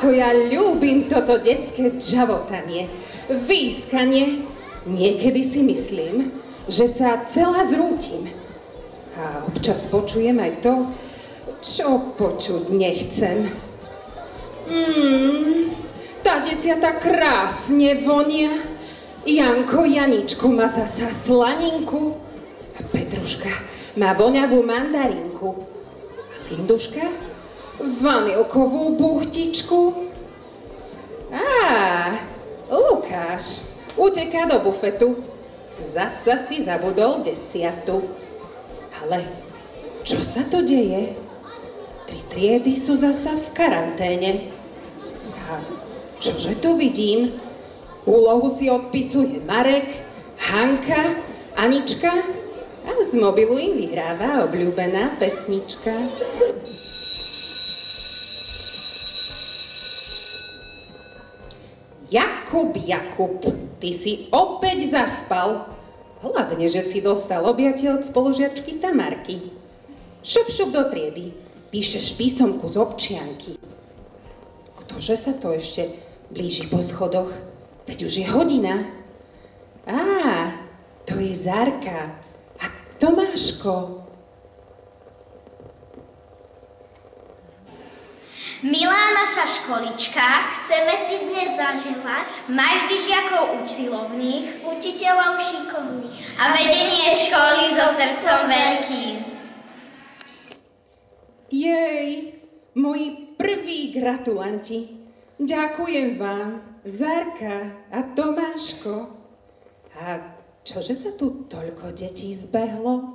Ako ja ľúbim toto detské džavotanie, výskanie. Niekedy si myslím, že sa celá zrútim. A občas počujem aj to, čo počuť nechcem. Tá desiata krásne vonia. Janko Janičku má zasa slaninku. A Petruška má voňavú mandarinku. A Linduška vanilkovú buchtičku. Lukáš uteká do bufetu. Zasa si zabudol desiatu. Ale čo sa to deje? 3 triedy sú zasa v karanténe. A čože to vidím? Úlohu si odpisuje Marek, Hanka, Anička a z mobilu im vyhráva obľúbená pesnička. Jakub, ty si opäť zaspal. Hlavne, že si dostal objatie od spolužiačky Tamarky. Šup do triedy, píšeš písomku z občianky. Ktože sa to ešte blíži po schodoch? Veď už je hodina. To je Zárka. A Tomáško. Milá naša školička, chceme ti dnes zaželať, maj vždy žiakov usilovných, učiteľov šikovných a vedenie školy so srdcom veľkým. Jej, moji prví gratulanti, ďakujem vám, Zárka a Tomáško. A čože sa tu toľko detí zbehlo?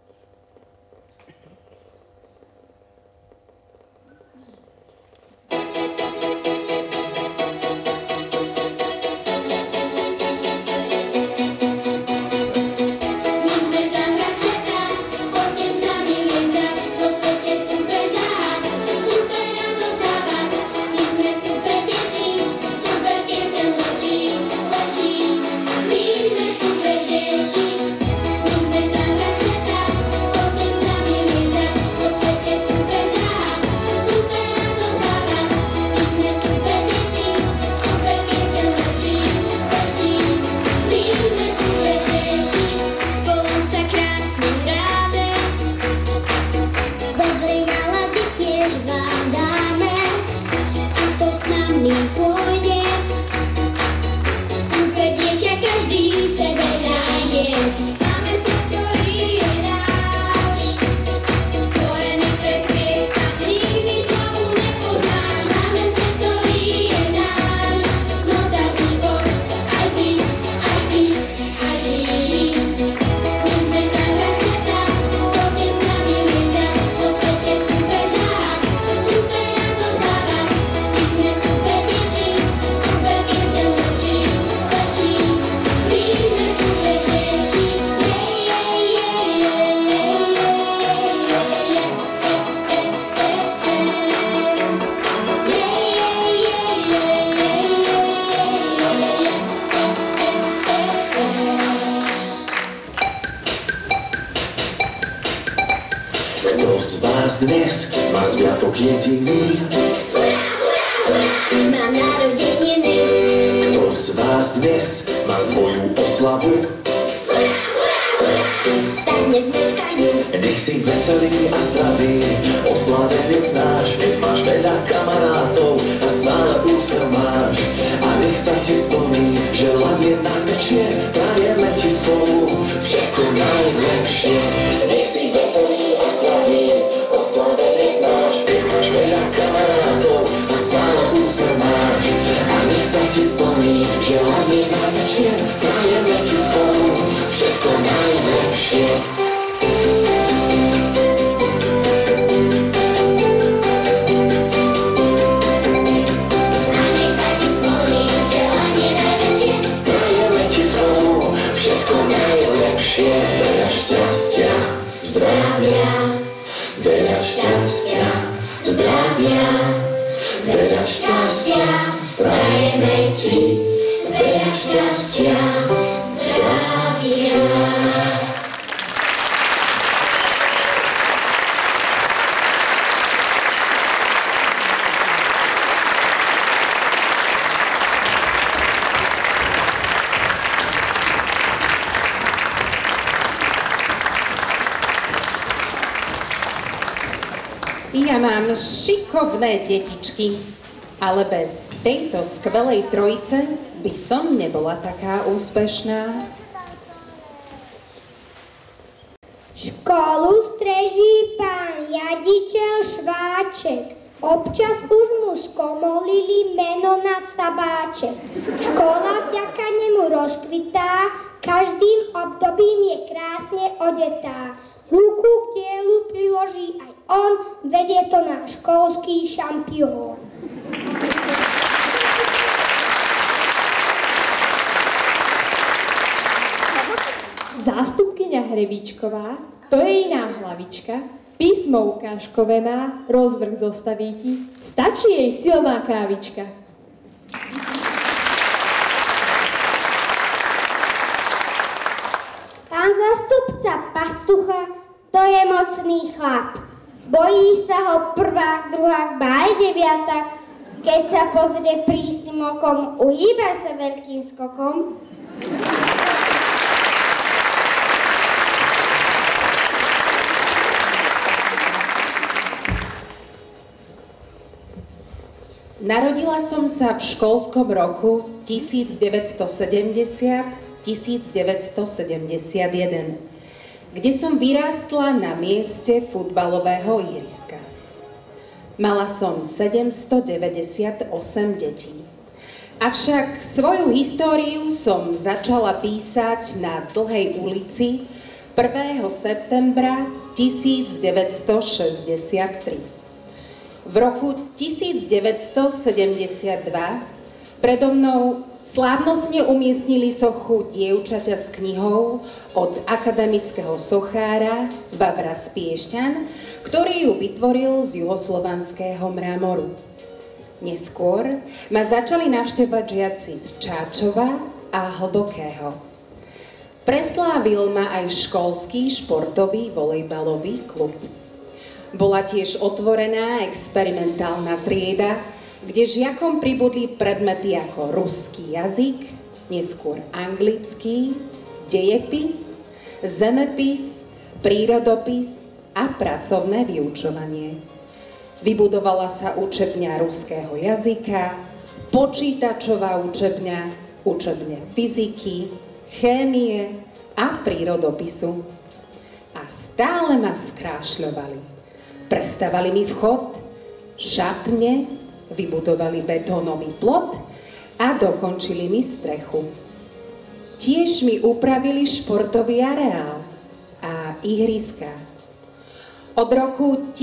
Dnes má sviatok jediný. Má narodeniny. Kto z vás dnes má svoju oslavu? Tak dnes meškajú. Nech si veselý a zdravý, oslavenec náš. Nech máš veľa kamarátov a stále úsmev máš. A nech sa ti splní želanie najväčšie. Prajeme ti spolu všetko najlepšie. Nech si veselý a zdravý, oslavenec náš. Nech máš veľa kamarátov a stále úsmev máš. A nech sa ti splní želanie najväčšie. Prajeme ti spolu všetko najlepšie. Veľa šťastia, zdravia, veľa šťastia, zdravia, veľa šťastia, prajeme ti, veľa šťastia, zdravia. Mám šikovné detičky, ale bez tejto skvelej trojice by som nebola taká úspešná. Školu streží pán riaditeľ Šváček. Občas už mu skomolili meno na tabáček. Škola vďaka nemu rozkvitá, každým obdobím je krásne odetá. Ruku k dielu priloží aj on, vedie to náš školský šampión. Zástupkyňa Hrebíčková, to je iná hlavička, písmo ukážkové má, rozvrh zostaví ti, stačí jej silná kávička. Pán zástupca pastucha, to je mocný chlap. Bojí sa ho prvák, druhák, ba aj deviatak. Keď sa pozrie prísnym okom, uhýba sa veľkým skokom. Narodila som sa v školskom roku 1970-1971, kde som vyrástla na mieste futbalového ihriska. Mala som 798 detí. Avšak svoju históriu som začala písať na Dlhej ulici 1. septembra 1963. V roku 1972 predo mnou slávnostne umiestnili sochu dievčaťa s knihou od akademického sochára Vavra Spiešťan, ktorý ju vytvoril z juhoslovanského mramoru. Neskôr ma začali navštevovať žiaci z Čáčova a Hlbokého. Preslávil ma aj školský športový volejbalový klub. Bola tiež otvorená experimentálna trieda, kde žiakom pribudli predmety ako ruský jazyk, neskôr anglický, dejepis, zemepis, prírodopis a pracovné vyučovanie. Vybudovala sa učebňa ruského jazyka, počítačová učebňa, učebne fyziky, chémie a prírodopisu. A stále ma skrášľovali. Prestavali mi vchod, šatne, vybudovali betónový plot a dokončili mi strechu. Tiež mi upravili športový areál a ihriska. Od roku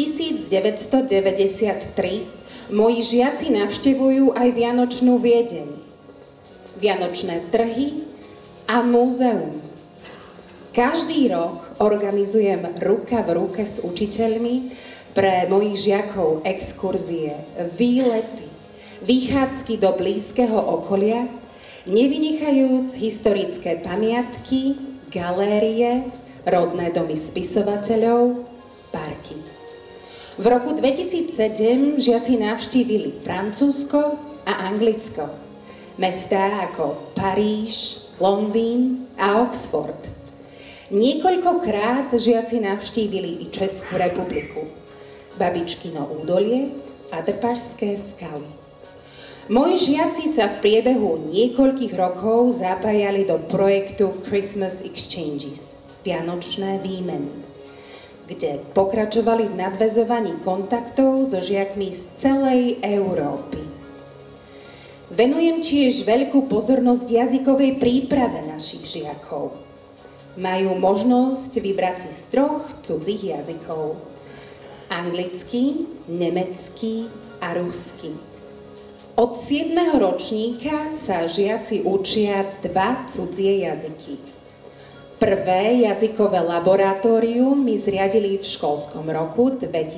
1993 moji žiaci navštevujú aj Vianočnú Viedeň, Vianočné trhy a múzeum. Každý rok organizujem ruka v ruke s učiteľmi pre mojich žiakov exkurzie, výlety, vychádzky do blízkeho okolia, nevynechajúc historické pamiatky, galérie, rodné domy spisovateľov, parky. V roku 2007 žiaci navštívili Francúzsko a Anglicko, mestá ako Paríž, Londýn a Oxford. Niekoľkokrát žiaci navštívili i Českú republiku, Babičkino údolie a Drpašské skaly. Moji žiaci sa v priebehu niekoľkých rokov zapájali do projektu Christmas Exchanges, Vianočné výmeny, kde pokračovali v nadväzovaní kontaktov so žiakmi z celej Európy. Venujem tiež veľkú pozornosť jazykovej príprave našich žiakov. Majú možnosť vybrať si z 3 cudzích jazykov: anglický, nemecký a ruský. Od 7. ročníka sa žiaci učia 2 cudzie jazyky. Prvé jazykové laboratórium mi zriadili v školskom roku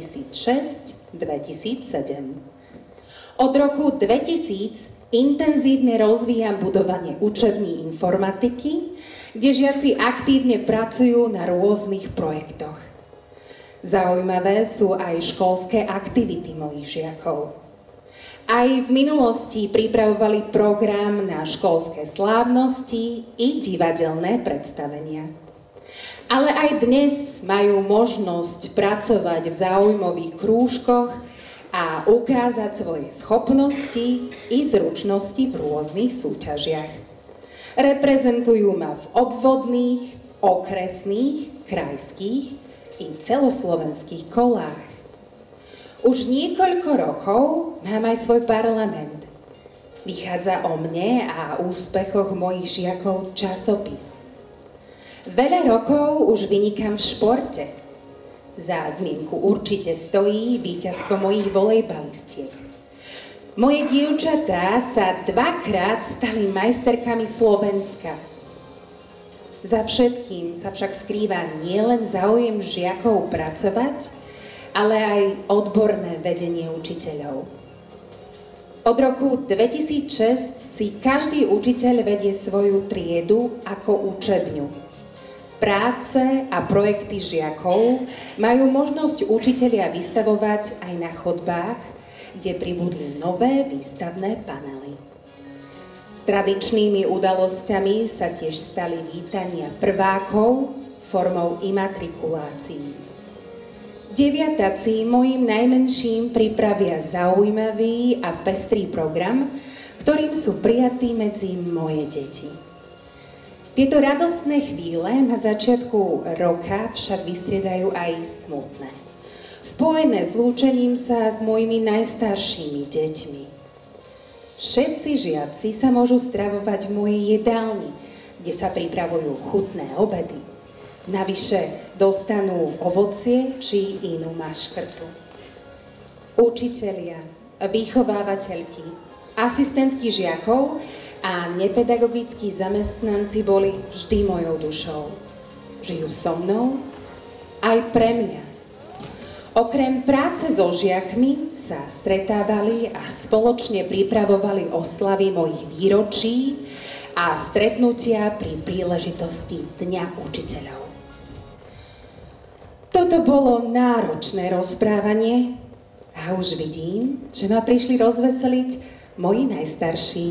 2006-2007. Od roku 2000 intenzívne rozvíjam budovanie učební informatiky, kde žiaci aktívne pracujú na rôznych projektoch. Zaujímavé sú aj školské aktivity mojich žiakov. Aj v minulosti pripravovali program na školské slávnosti i divadelné predstavenia. Ale aj dnes majú možnosť pracovať v záujmových krúžkoch a ukázať svoje schopnosti i zručnosti v rôznych súťažiach. Reprezentujú ma v obvodných, okresných, krajských i celoslovenských kolách. Už niekoľko rokov mám aj svoj parlament. Vychádza o mne a úspechoch mojich žiakov časopis. Veľa rokov už vynikám v športe. Za zmienku určite stojí víťazstvo mojich volejbalistiek. Moje dievčatá sa 2-krát stali majsterkami Slovenska. Za všetkým sa však skrýva nielen záujem žiakov pracovať, ale aj odborné vedenie učiteľov. Od roku 2006 si každý učiteľ vedie svoju triedu ako učebňu. Práce a projekty žiakov majú možnosť učitelia vystavovať aj na chodbách, kde pribudli nové výstavné panely. Tradičnými udalosťami sa tiež stali vítania prvákov formou imatrikulácií. Deviatáci mojim najmenším pripravia zaujímavý a pestrý program, ktorým sú prijatí medzi moje deti. Tieto radostné chvíle na začiatku roka však vystriedajú aj smutné, spojené s lúčením sa s mojimi najstaršími deťmi. Všetci žiaci sa môžu stravovať v mojej jedálni, kde sa pripravujú chutné obedy. Navyše dostanú ovocie či inú maškrtu. Učitelia, vychovávateľky, asistentky žiakov a nepedagogickí zamestnanci boli vždy mojou dušou. Žijú so mnou aj pre mňa. Okrem práce so žiakmi sa stretávali a spoločne pripravovali oslavy mojich výročí a stretnutia pri príležitosti Dňa učiteľov. Toto bolo náročné rozprávanie a už vidím, že ma prišli rozveseliť moji najstarší.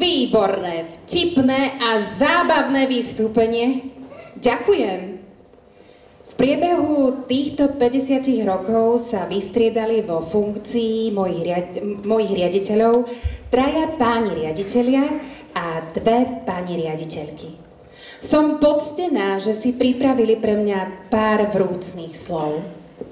výborné, vtipné a zábavné vystúpenie. Ďakujem. V priebehu týchto 50 rokov sa vystriedali vo funkcii mojich riaditeľov 3 páni riaditelia a 2 pani riaditeľky. Som poctená, že si pripravili pre mňa pár vrúcnych slov.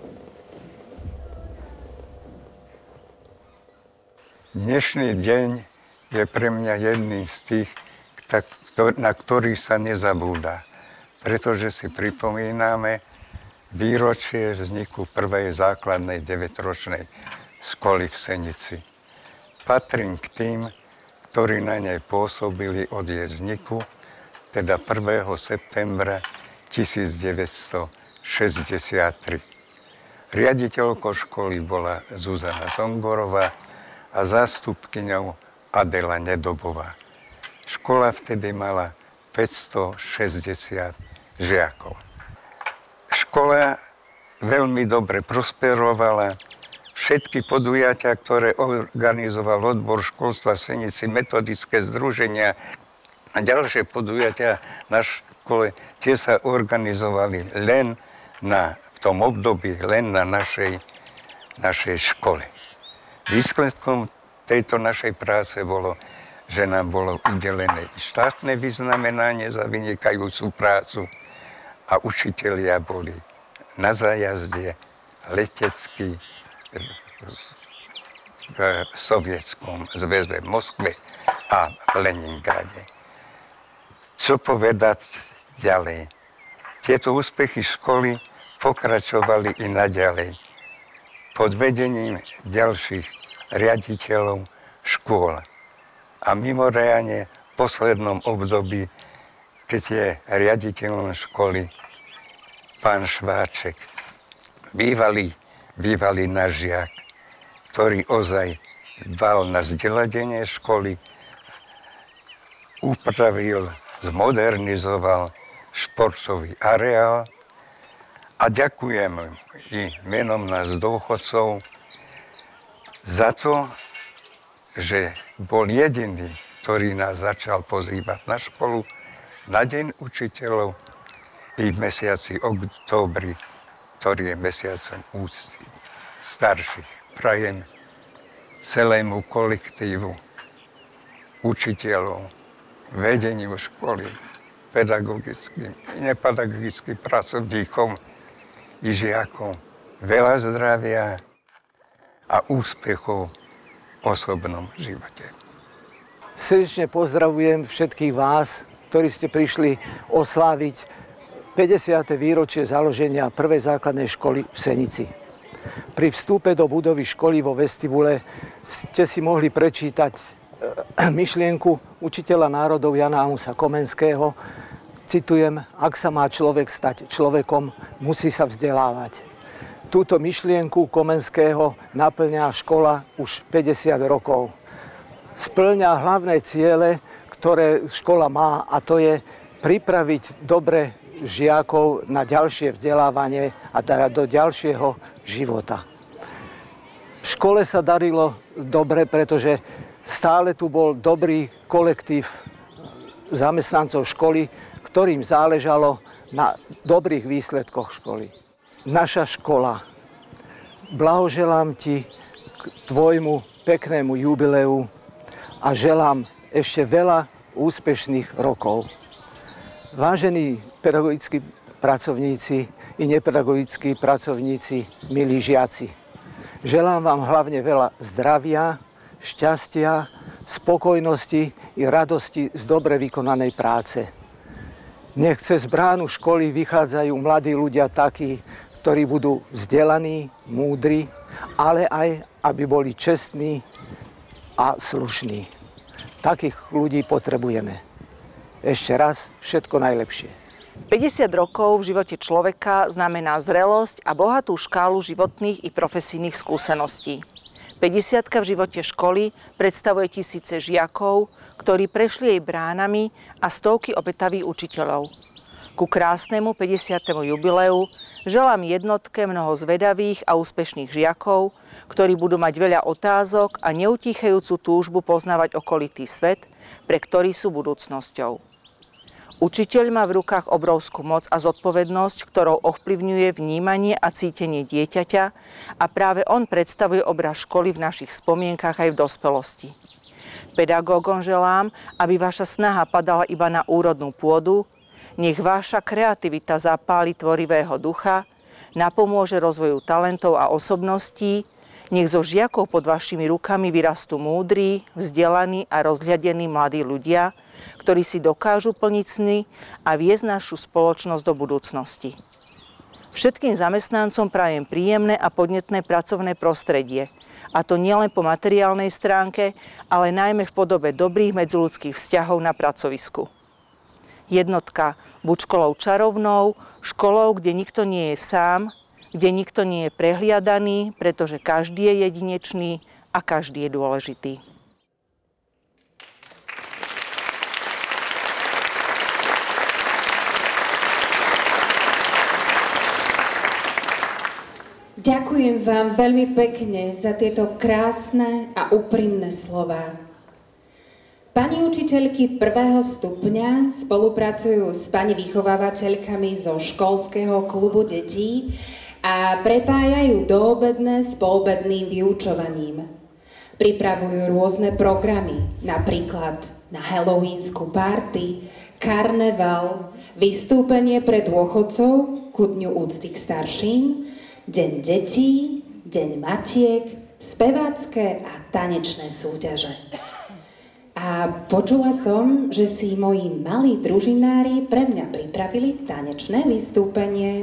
Dnešný deň je pre mňa jedným z tých, na ktorých sa nezabúda, pretože si pripomíname výročie vzniku prvej základnej 9-ročnej školy v Senici. Patrím k tým, ktorí na nej pôsobili od jej vzniku, teda 1. septembra 1963. Riaditeľkou školy bola Zuzana Zongorová a zástupkyňou Adela Nedobová. Škola vtedy mala 560 žiakov. Škola veľmi dobre prosperovala. Všetky podujatia, ktoré organizoval odbor školstva v Senici, metodické združenia a ďalšie podujatia na škole, tie sa organizovali len v tom období len na našej škole. Výsledkom tejto našej práce bolo, že nám bolo udelené štátne vyznamenanie za vynikajúcu prácu a učitelia boli na zájazde letecký v Sovietskom zväze v Moskve a v Leningrade. Čo povedať ďalej? Tieto úspechy školy pokračovali i naďalej pod vedením ďalších riaditeľov škôl. A mimoriadne v poslednom období, keď je riaditeľom školy pán Šváček, bývalý náš žiak, ktorý ozaj dbal na vzdeladenie školy, upravil, zmodernizoval športový areál a ďakujem i menom nás dôchodcov za to, že bol jediný, ktorý nás začal pozývať na školu na Deň učiteľov i v mesiaci októbri, ktorý je mesiacom úcty starších. Prajem celému kolektívu učiteľov, vedeniu školy, pedagogickým i nepedagogickým pracovníkom i žiakom veľa zdravia a úspechov v osobnom živote. Srdečne pozdravujem všetkých vás, ktorí ste prišli osláviť 50. výročie založenia prvej základnej školy v Senici. Pri vstupe do budovy školy vo vestibule ste si mohli prečítať myšlienku učiteľa národov Jana Amusa Komenského. Citujem: ak sa má človek stať človekom, musí sa vzdelávať. Túto myšlienku Komenského naplňa škola už 50 rokov. Spĺňa hlavné ciele, ktoré škola má, a to je pripraviť dobre žiakov na ďalšie vzdelávanie a teda do ďalšieho života. V škole sa darilo dobre, pretože stále tu bol dobrý kolektív zamestnancov školy, ktorým záležalo na dobrých výsledkoch školy. Naša škola, blahoželám ti k tvojmu peknému jubileu a želám ešte veľa úspešných rokov. Vážení pedagogickí pracovníci i nepedagogickí pracovníci, milí žiaci, želám vám hlavne veľa zdravia, šťastia, spokojnosti i radosti z dobre vykonanej práce. Nech cez bránu školy vychádzajú mladí ľudia takí, ktorí budú vzdelaní, múdri, ale aj, aby boli čestní a slušní. Takých ľudí potrebujeme. Ešte raz všetko najlepšie. 50 rokov v živote človeka znamená zrelosť a bohatú škálu životných i profesijných skúseností. 50-ka v živote školy predstavuje tisíce žiakov, ktorí prešli jej bránami, a stovky obetavých učiteľov. Ku krásnemu 50. jubileu želám jednotke mnoho zvedavých a úspešných žiakov, ktorí budú mať veľa otázok a neutíchajúcu túžbu poznávať okolitý svet pre ktorých sú budúcnosťou. Učiteľ má v rukách obrovskú moc a zodpovednosť, ktorou ovplyvňuje vnímanie a cítenie dieťaťa a práve on predstavuje obraz školy v našich spomienkach aj v dospelosti. Pedagógom želám, aby vaša snaha padala iba na úrodnú pôdu, nech vaša kreativita zapáli tvorivého ducha, napomôže rozvoju talentov a osobností, nech zo žiakov pod vašimi rukami vyrastú múdri, vzdelaní a rozhľadení mladí ľudia, ktorí si dokážu plniť sny a viesť našu spoločnosť do budúcnosti. Všetkým zamestnancom prajem príjemné a podnetné pracovné prostredie, a to nielen po materiálnej stránke, ale najmä v podobe dobrých medziľudských vzťahov na pracovisku. Jednotka, buď školou čarovnou, školou, kde nikto nie je sám, kde nikto nie je prehliadaný, pretože každý je jedinečný a každý je dôležitý. Ďakujem vám veľmi pekne za tieto krásne a úprimné slová. Pani učiteľky 1. stupňa spolupracujú s pani vychovávateľkami zo školského klubu detí a prepájajú doobedné s poobedným vyučovaním. Pripravujú rôzne programy, napríklad na halloweensku party, karneval, vystúpenie pre dôchodcov ku dňu úcty k starším, deň detí, deň matiek, spevácké a tanečné súťaže. A počula som, že si moji malí družinári pre mňa pripravili tanečné vystúpenie.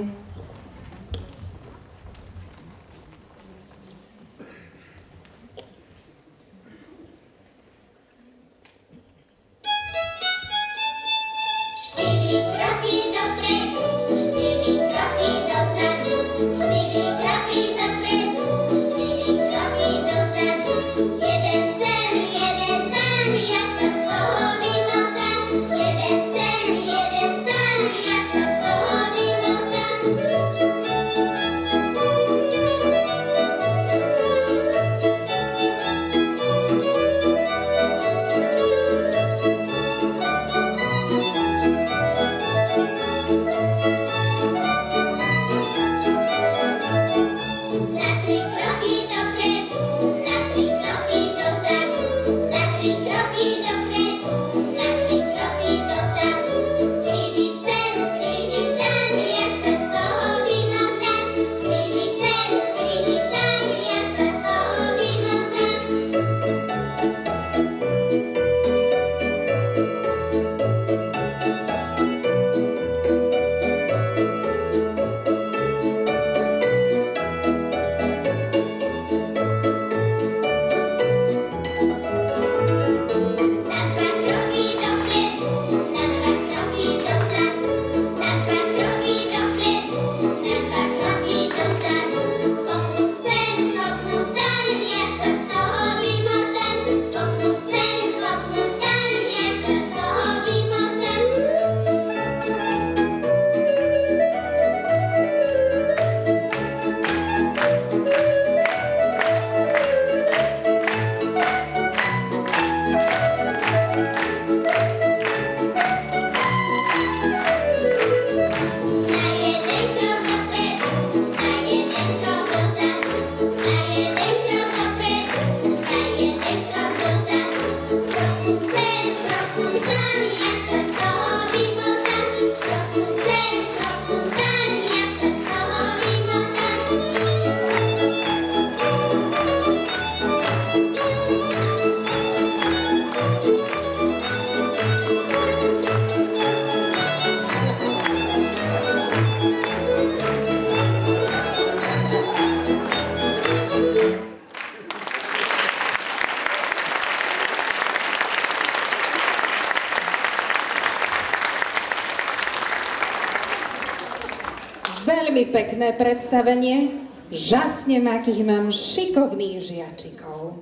Veľmi pekné predstavenie. Žasnem, akých mám šikovných žiačikov.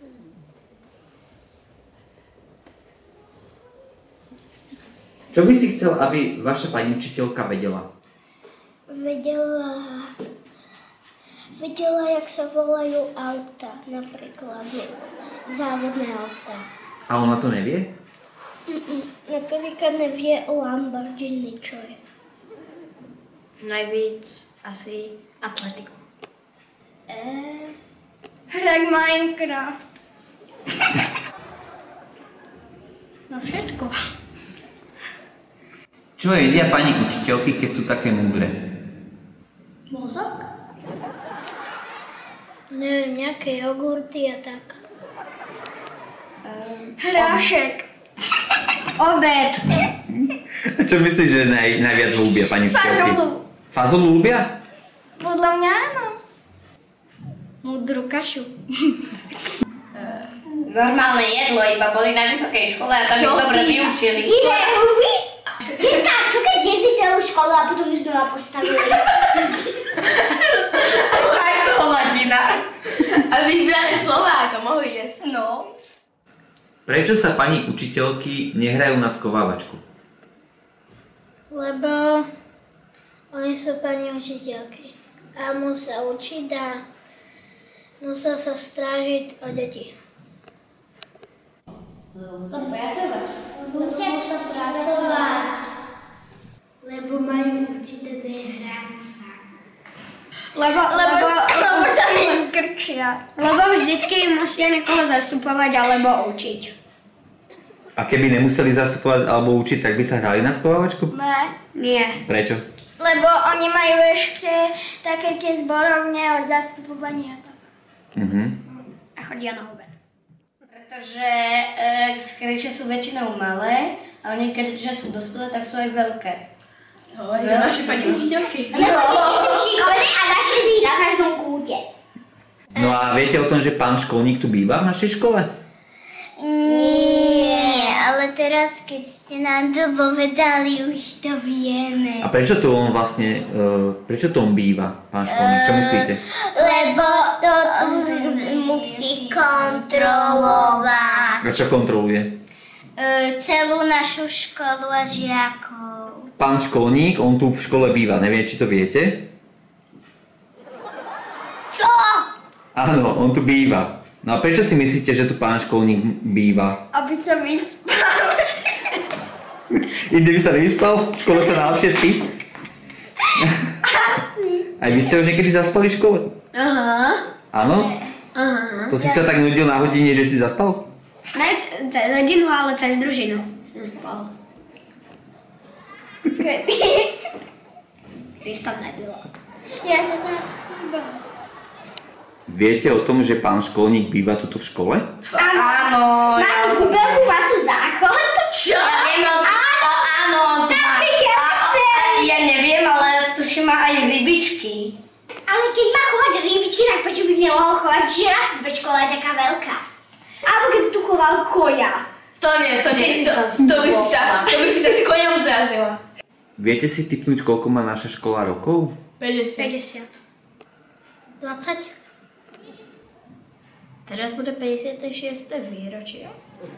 Čo by si chcel, aby vaša pani učiteľka vedela? Vedela, jak sa volajú auta, napríklad závodné auta. A ona to nevie? Napríklad nevie Lamborghini, čo je. Najvíc asi atletiku. Hrať Minecraft. No všetko. Čo jedia pani učiteľky, keď sú také múdre? Mozog? Neviem, nejaké jogurty a tak. Hrášek. Obed. A čo myslíš, že najviac ľúbia pani učiteľky? Fazolu. Fazolu ľúbia? Podľa mňa áno. Múdru kašu. Normálne jedlo, iba boli na vysokej škole a tam ich dobre vyučili. Divé huby? Detská, čo keď zjedli celú školu a potom ju znova postavili? Taká je hovadina. A vybrali slova, to mohli jesť. No. Prečo sa pani učiteľky nehrajú na skovávačku? Lebo oni sú pani učiteľky a musia učiť a musia sa strážiť o deti. Musia pracovať. Lebo majú učiteľné hrať sa. Lebo sa neskrčia. Lebo vždycky musia niekoho zastupovať alebo učiť. A keby nemuseli zastupovať alebo učiť, tak by sa hrali na skovávačku? Nie. Prečo? Lebo oni majú ešte také tie zborovne o zastupovaní a tak. A chodia na obed. Pretože skrýče sú väčšinou malé a oni keďže sú dospelé, tak sú aj veľké. Naše pani učiteľky. Lebo deti sú šikovné a naše bývajú na každom kúte. No a viete o tom, že pán školník tu býva v našej škole? Nie, ale teraz, keď ste nám to povedali, už to vieme. A prečo to on vlastne, prečo to on býva, pán školník? Čo myslíte? Lebo to musí kontrolovať. A čo kontroluje? Celú našu školu a žiakov. Pán školník, on tu v škole býva, neviem, či to viete? Čo? Áno, on tu býva. No a prečo si myslíte, že tu pán školník býva? Aby sa vyspal. Inde by sa nevyspal? V škole sa najlepšie spí? Asi. Aj vy ste už niekedy zaspali v škole? Aha. Áno? Aha. To si sa tak nudil na hodine, že si zaspal? Ne cez hodinu, ale cez družinu som spal. Když tam nebylo. Ja to som spal. Viete o tom, že pán školník býva tuto v škole? Áno. Má tu kúpeľku, má tu záchod. Čo? Ja viem, áno. Ja neviem, ale tuším má aj rybičky. Ale keď má chovať rybičky, tak prečo by nemohol chovať žirafu, veď škola je taká veľká. Alebo keby tu choval koňa. To nie. To by si sa s koňom zrazila. Viete si tipnúť, koľko má naša škola rokov? 50. 20. Teraz bude 56. výročie.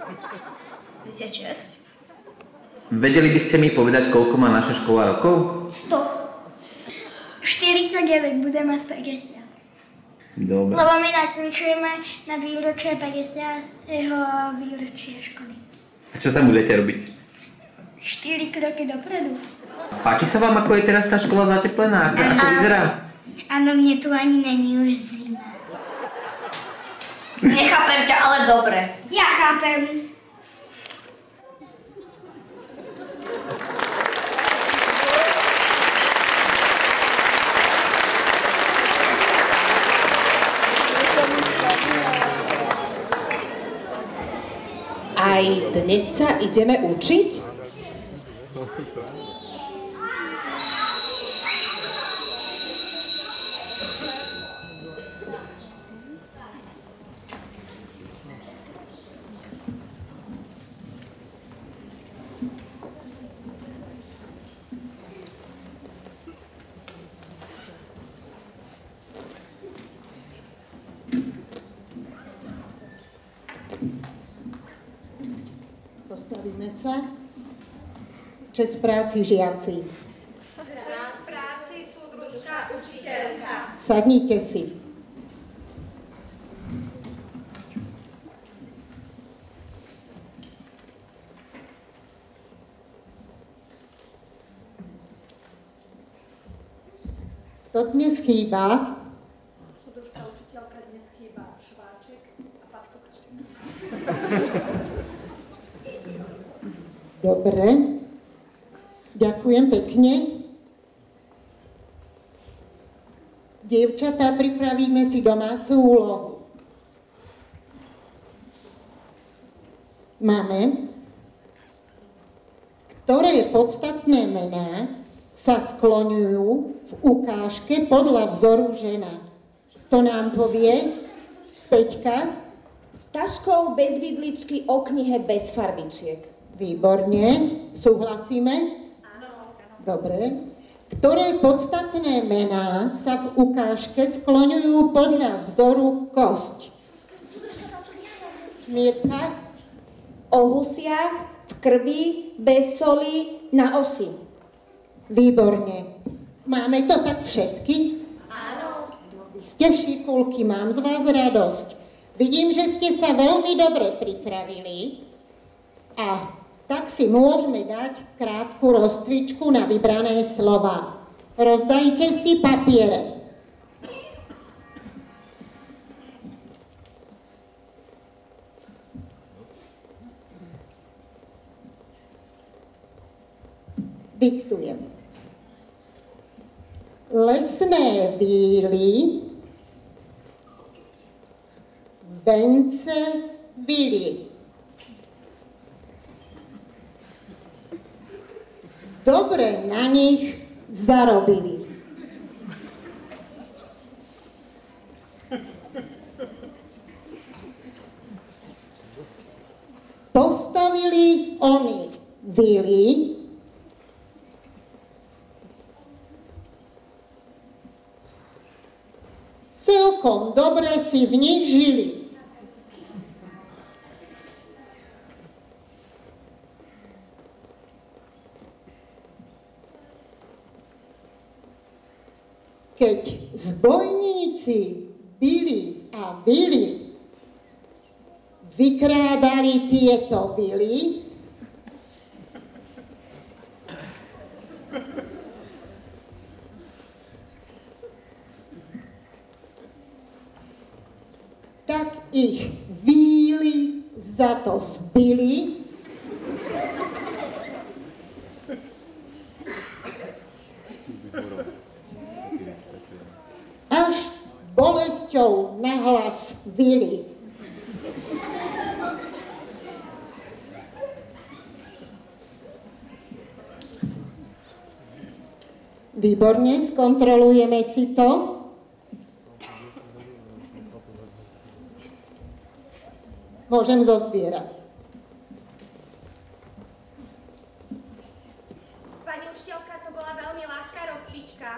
56. Vedeli by ste mi povedať, koľko má naša škola rokov? 100. 49 bude mať 50. Dobre. Lebo my nacvičujeme na výročie 50. výročia školy. A čo tam budete robiť? 4 kroky dopredu. Páči sa vám, ako je teraz tá škola zateplená? Ako vyzerá? Áno, mne tu ani není už zima. Nechápem ťa, ale dobre. Ja chápem. Aj dnes sa ideme učiť? Postavíme sa. Česť práci žiaci. Česť práci súdružka učiteľka. Sadnite si. Kto dnes chýba? Súdružka učiteľka dnes chýba Šváček a Pastuchaček. Dobre. Ďakujem pekne. Dievčatá, pripravíme si domácu úlohu. Máme, ktoré podstatné mená sa skloňujú v ukážke podľa vzoru žena. To nám povie Peťka. S taškou bez vidličky, o knihe bez farbičiek. Výborne. Súhlasíme? Áno. Dobre. Ktoré podstatné mená sa v ukážke skloňujú podľa vzoru kosť? Mírka? O husiach, v krvi, bez soli, na osi. Výborne. Máme to tak všetky? Áno. Vy ste šikulky, mám z vás radosť. Vidím, že ste sa veľmi dobre pripravili a tak si môžeme dať krátku rozcvičku na vybrané slova. Rozdajte si papiere. Diktujem. Lesné víly, vence vily. Dobre na nich zarobili. Postavili oni vily, celkom dobre si v nich žili. Keď zbojníci bili a vili, vykrádali tieto vily, tak ich víly za to zbili až bolesťou nahlas vili. Výborne, skontrolujeme si to. Môžem zozbierať. Pani učiteľka, to bola veľmi ľahká rozcvička.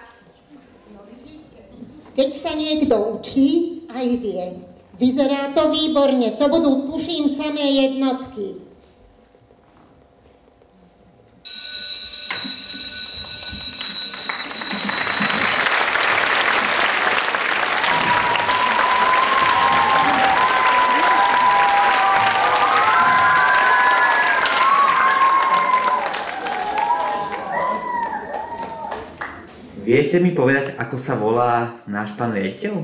Keď sa niekto učí, aj vie. Vyzerá to výborne, to budú, tuším, samé jednotky. Viete mi povedať, ako sa volá náš pán riaditeľ?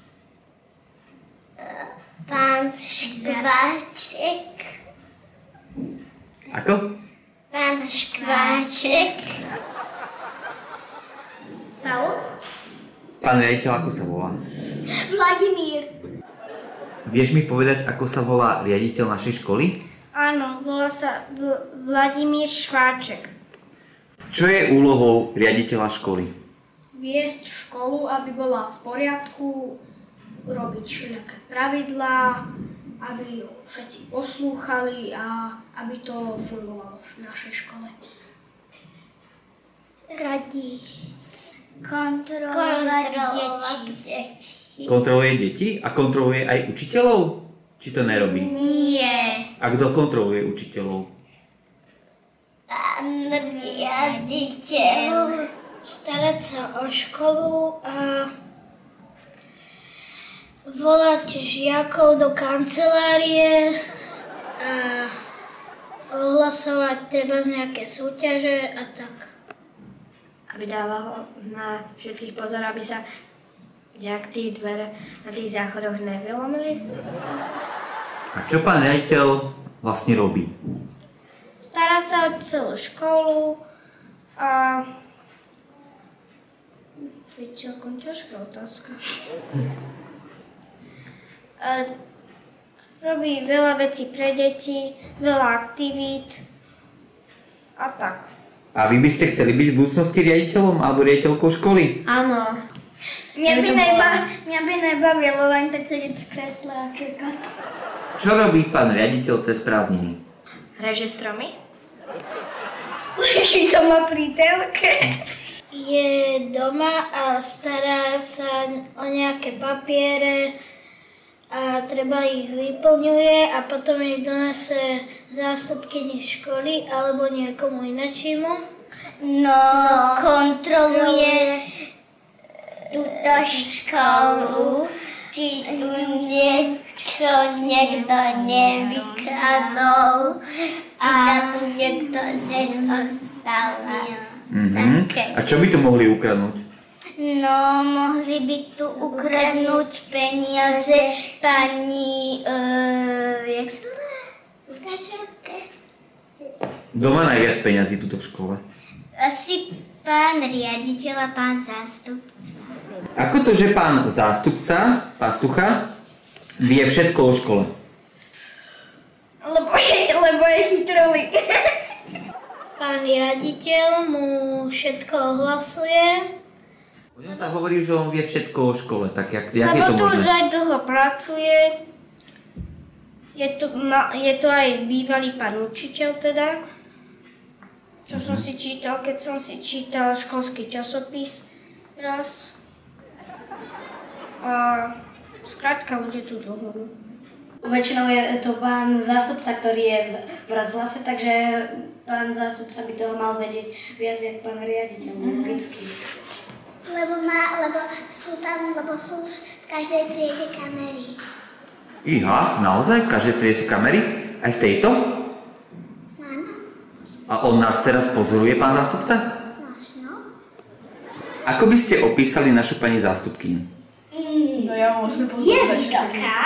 Pán Škváček. Ako? Pán Škváček. Paul? Pán riaditeľ, ako sa volá? Vladimír. Vieš mi povedať, ako sa volá riaditeľ našej školy? Áno, volá sa Vladimír Šváček. Čo je úlohou riaditeľa školy? Viesť školu, aby bola v poriadku, robiť všelijaké pravidlá, aby ju všetci poslúchali a aby to fungovalo v našej škole. Radí kontrolovať deti. Kontroluje deti a kontroluje aj učiteľov? Či to nerobí? Nie. A kto kontroluje učiteľov? Pán riaditeľ. Starať sa o školu a volať žiakov do kancelárie a ohlasovať treba nejaké súťaže a tak. aby dával na všetkých pozor, aby sa tie dvere na tých záchodoch nevylomili. A čo pán riaditeľ vlastne robí? Stará sa o celú školu a... To je celkom ťažká otázka. A robí veľa vecí pre deti, veľa aktivít a tak. A vy by ste chceli byť v budúcnosti riaditeľom alebo riaditeľkou školy? Áno. Mňa by nebavilo len tak sedieť v kresle a čakať. Čo robí pán riaditeľ cez prázdniny? Reže stromy. Leží doma pri telke. Je doma a stará sa o nejaké papiere a treba ich vyplňuje a potom ich donese zástupkyni školy alebo niekomu inačiemu. No, kontroluje túto školu, či tu niečo niekto nevykradol, či sa tu niekto nedostavil. A čo by tu mohli ukradnúť? No, mohli by tu ukradnúť peniaze pani, jak sa volá? Lukáčovke. Kto má najviac peňazí tuto v škole? Asi pán riaditeľ a pán zástupca. Ako to, že pán zástupca, pastucha, vie všetko o škole? Lebo je chytrolý. Pán riaditeľ mu všetko ohlasuje. O ňom sa hovorí, že on vie všetko o škole, tak jak je to možné? Lebo tu už aj dlho pracuje. Je to aj bývalý pán učiteľ teda. Čo som si čítal, keď som si čítal školský časopis raz. A skrátka už je tu dlho. Väčšinou je to pán zástupca, ktorý je v rozhlase, takže pán zástupca by toho mal vedieť viac, jak pán riaditeľ, logicky. Lebo sú v každej triede kamery. Iha, naozaj? V každej triede sú kamery? Aj v tejto? Áno. A on nás teraz pozoruje, pán zástupca? Možno. Ako by ste opísali našu pani zástupkyňu? No ja môžem pozorovať. Je vysoká.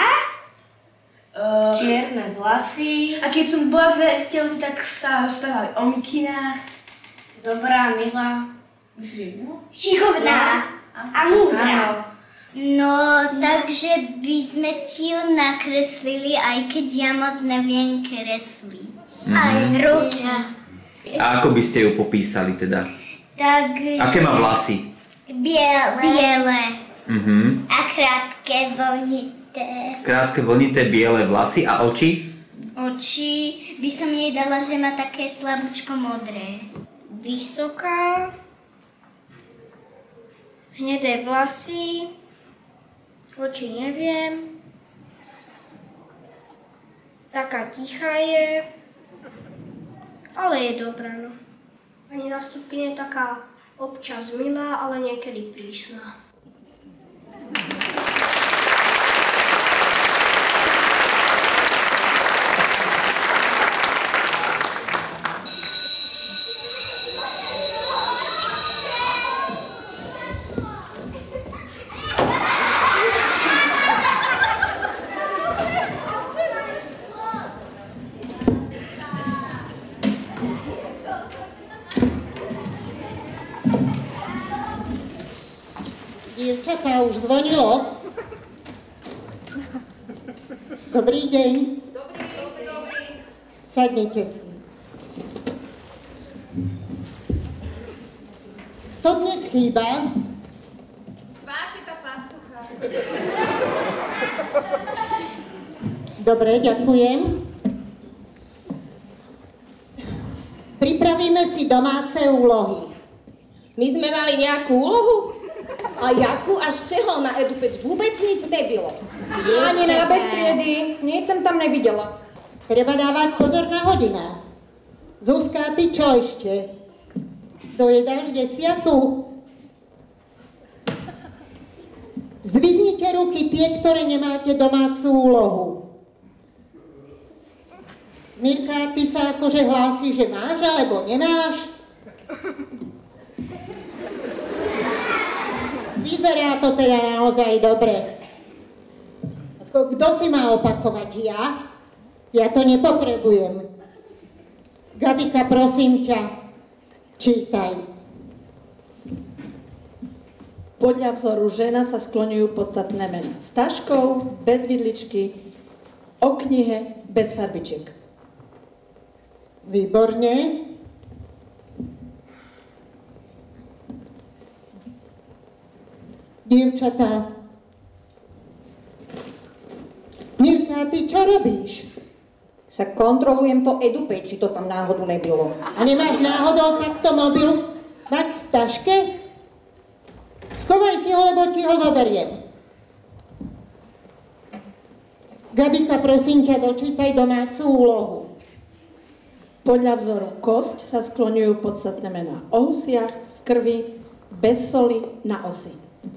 Čierne vlasy. A keď som bola veriteľ, tak sa rozprávali o mikinách. Dobrá, milá. Myslíš, no? Šikovná a múdra. No, takže by sme ti ju nakreslili, aj keď ja moc neviem kresliť. Aj ruky. A ako by ste ju popísali teda? Takže... Aké má vlasy? Biele. A krátke, vlnité. Krátke, vlnité, biele vlasy a oči? Oči by som jej dala, že má také slabúčko modré. Vysoká. Hnedé vlasy. Oči neviem. Taká tichá je. Ale je dobrá, no. Pani zástupkyňa je taká občas milá, ale niekedy prísna. Dievčatá, už zvonilo? Dobrý deň. Dobrý. Sadnite si. To dnes chýba? Sváčika pastucha. Dobre, ďakujem. Pripravíme si domáce úlohy. My sme mali nejakú úlohu? A jakú až čeho na Edupeč vôbec nic nebylo. Ani na beztriedy, nic som tam nevidela. Treba dávať pozor na hodinách. Zuzka, ty čo ešte? Dojedáš 10? Zdvihnite ruky tie, ktoré nemáte domácu úlohu. Mirka, ty sa akože hlási, že máš alebo nemáš? Vyzerá to teda naozaj dobre. Kto si má opakovať? Ja? Ja to nepotrebujem. Gabika, prosím ťa, čítaj. Podľa vzoru žena sa skloňujú podstatné mená. S taškou, bez vidličky, o knihe, bez farbičiek. Výborne. Dievčatá. Mirka, ty čo robíš? Však kontrolujem to EduPay, či to tam náhodou nebylo. A nemáš náhodou takto mobil mať v taške? Schovaj si ho, lebo ti ho zoberiem. Gabika, prosím ťa, dočítaj domácu úlohu. Podľa vzoru kosť sa skloňujú podstatné mená o husiach, v krvi, bez soli, na osi.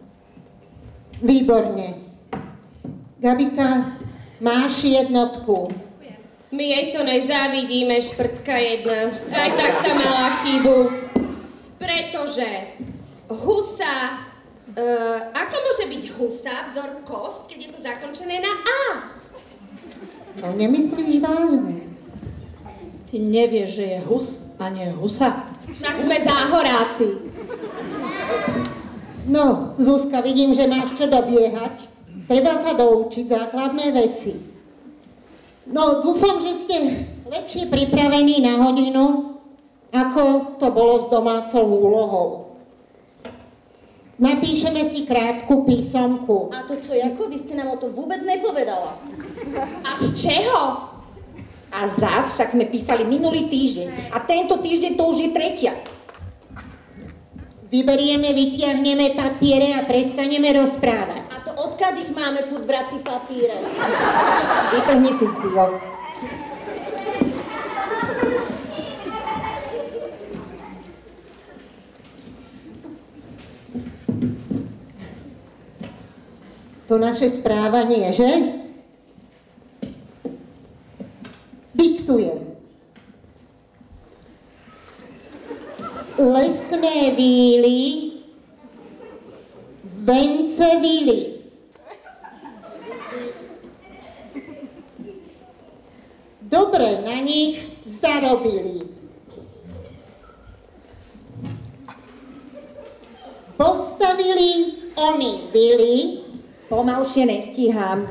Výborne. Gabika, máš jednotku. My jej to nezávidíme, šprtka jedna. Aj tak tá mala chybu. Pretože husa, ako môže byť husa, vzor kost, keď je to zakončené na A? To nemyslíš vážne. Ty nevieš, že je hus a nie husa. Však sme záhoráci. No, Zuzka, vidím, že máš čo dobiehať. Treba sa doučiť základné veci. No, dúfam, že ste lepšie pripravení na hodinu, ako to bolo s domácou úlohou. Napíšeme si krátku písomku. A to čo, Jako? Vy ste nám o tom vôbec nepovedala. A z čeho? A zás, však sme písali minulý týždeň. A tento týždeň to už je tretia. Vyberieme, vytiahneme papiere a prestaneme rozprávať. A to odkiaľ ich máme furt brať papíre? Vytrhni si zbylok. To naše správanie, že? Diktujem. Lesné víly, vence vily. Dobre na nich zarobili. Postavili oni vily. Pomalšie nestíham.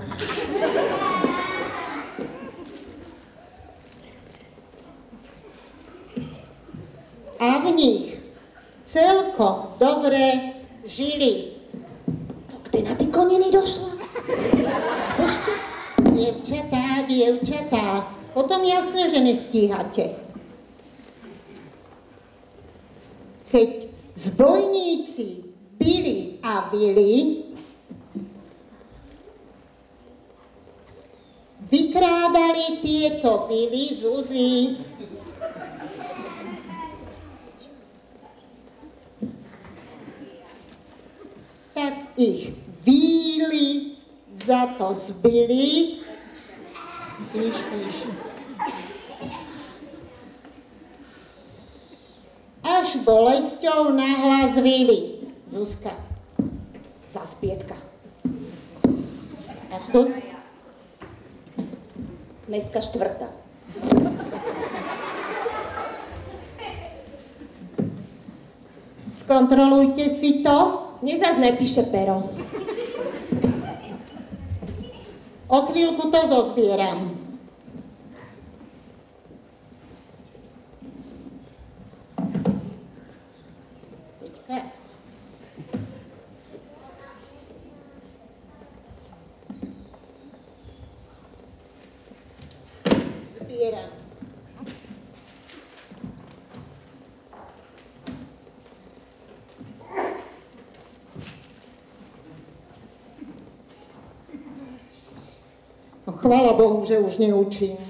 A v nich celkom dobre žili. To kde na ty koniny došla? Dievčatá, potom jasné, že nestíhate. Keď zbojníci bili a vili, vykrádali tieto vily Zuzi. Tak ich víly za to zbyli. Píš. Až bolesťou nahlas vyli. Zuzka. Zaspietka. A kto? Dneska štvrtá. Skontrolujte si to. Mne zas nepíše pero. O chvíľku to zozbieram. Zbieram. Chvála Bohu, že už neučím.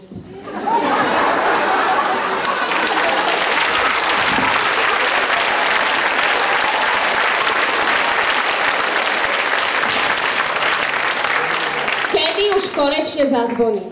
Kedy už konečne zazvoní.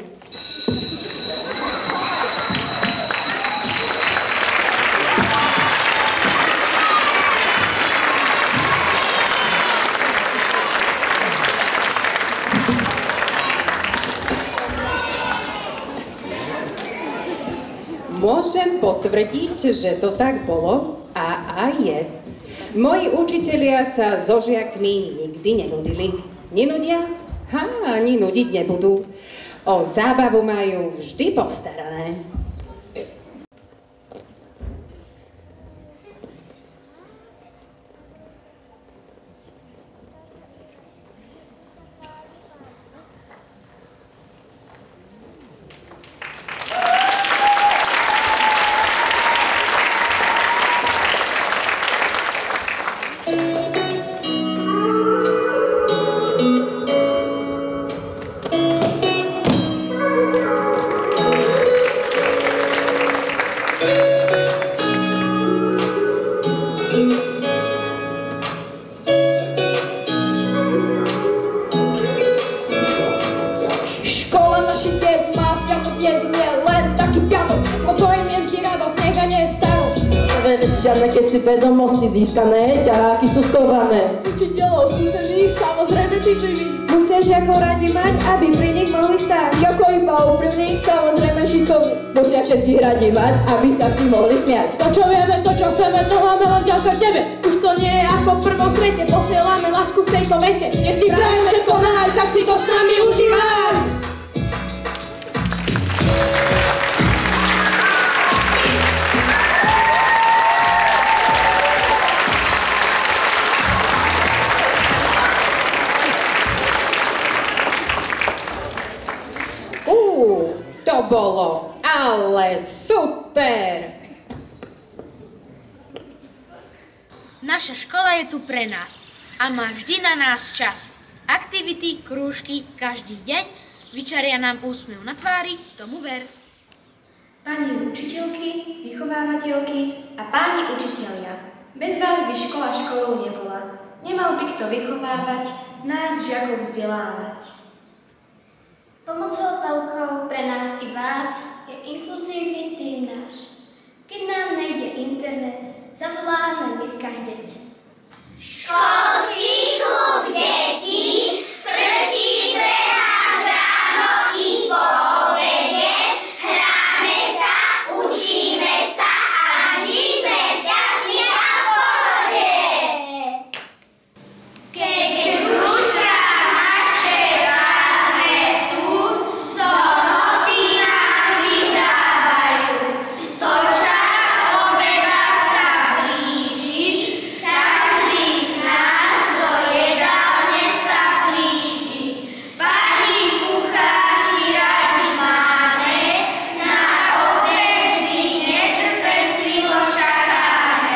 Môžem potvrdiť, že to tak bolo a aj je. Moji učitelia sa so žiakmi nikdy nenudili. Nenudia? Ani nudiť nebudú. O zábavu majú vždy postarané. Keď si vedomosti získané, ťaháky sú skované. Učiteľov skúsených, samozrejme citlivých. Musia žiakov radi mať, aby pri nich mohli stáť. Žiakov iba úprimných, samozrejme šikovných. Musia všetkých radi mať, aby sa v tým mohli smiať. To čo vieme, to čo chceme, to máme len vďaka tebe. Už to nie je ako v prvom strete, posielame lásku v tejto vete. Nech ti prajem všetko náj, tak si to s nami užívaj. To bolo ale super! Naša škola je tu pre nás a má vždy na nás čas. Aktivity, krúžky, každý deň vyčaria nám úsmev na tvári, tomu ver. Pani učiteľky, vychovávateľky a páni učitelia, bez vás by škola školou nebola. Nemal by kto vychovávať, nás žiakov vzdelávať. Pomocou veľkou pre nás i vás je inkluzívny tím náš. Keď nám nejde internet, zavoláme Mirka hneď. Školský klub detí frčí pre nás ráno i po obede. Hráme sa, učíme sa a vždy sme šťastní a v pohode. Keď rúška naše vážne sú, to noty nám vyhrávajú. To čas obeda sa blíži, každý z nás do jedálne sa blíži. Pani kuchárky radi máme, na obed vždy netrpezlivo čakáme.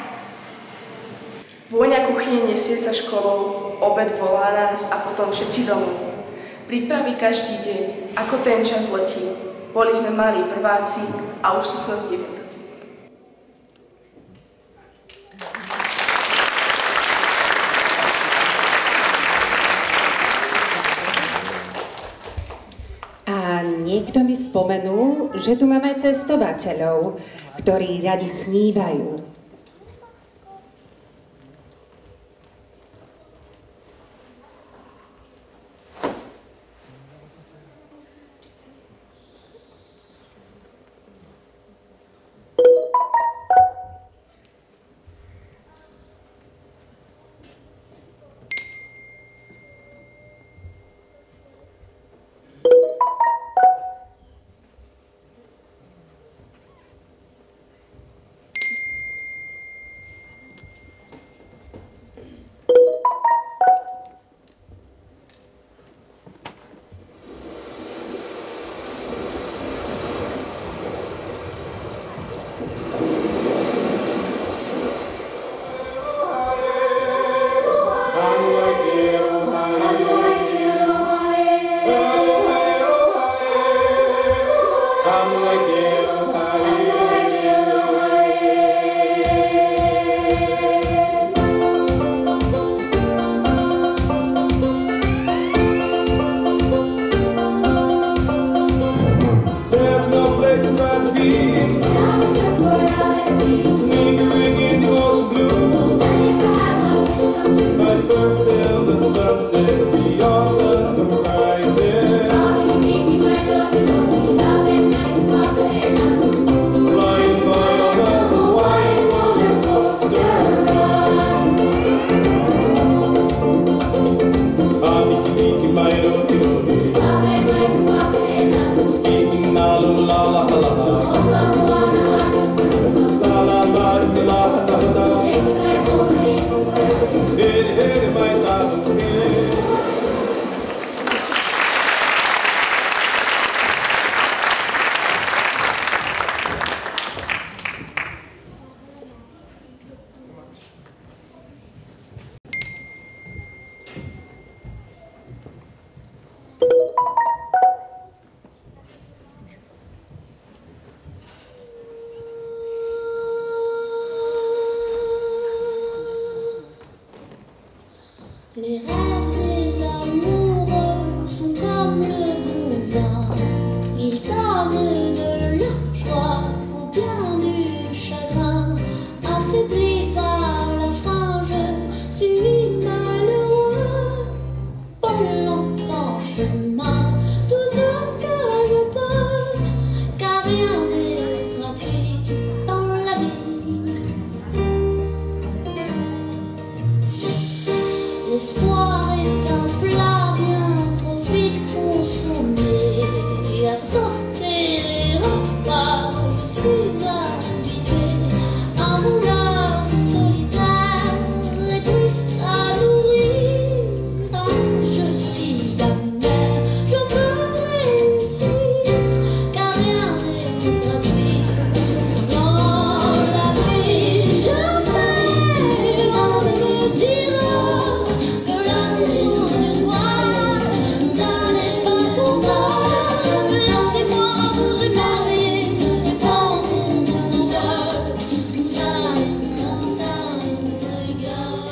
Vôňa kuchyne nesie sa školou, obed volá nás a potom všetci domov. Prípravy každý deň, ako ten čas letí. Boli sme malí prváci a už sú s nás deviatáci. A niekto mi spomenul, že tu máme cestovateľov, ktorí radi snívajú. sortirez pas, je suis habituée à mon âme solitaire et triste à nourrir. Je suis la mère, je veux réussir, car rien n'est gratuit dans la vie. Jamais on ne me dira que la vie sous une toile, ça n'est pas pour moi. Laissez-moi vous émerveiller et prendre mon envol. Nous allons enfin régal.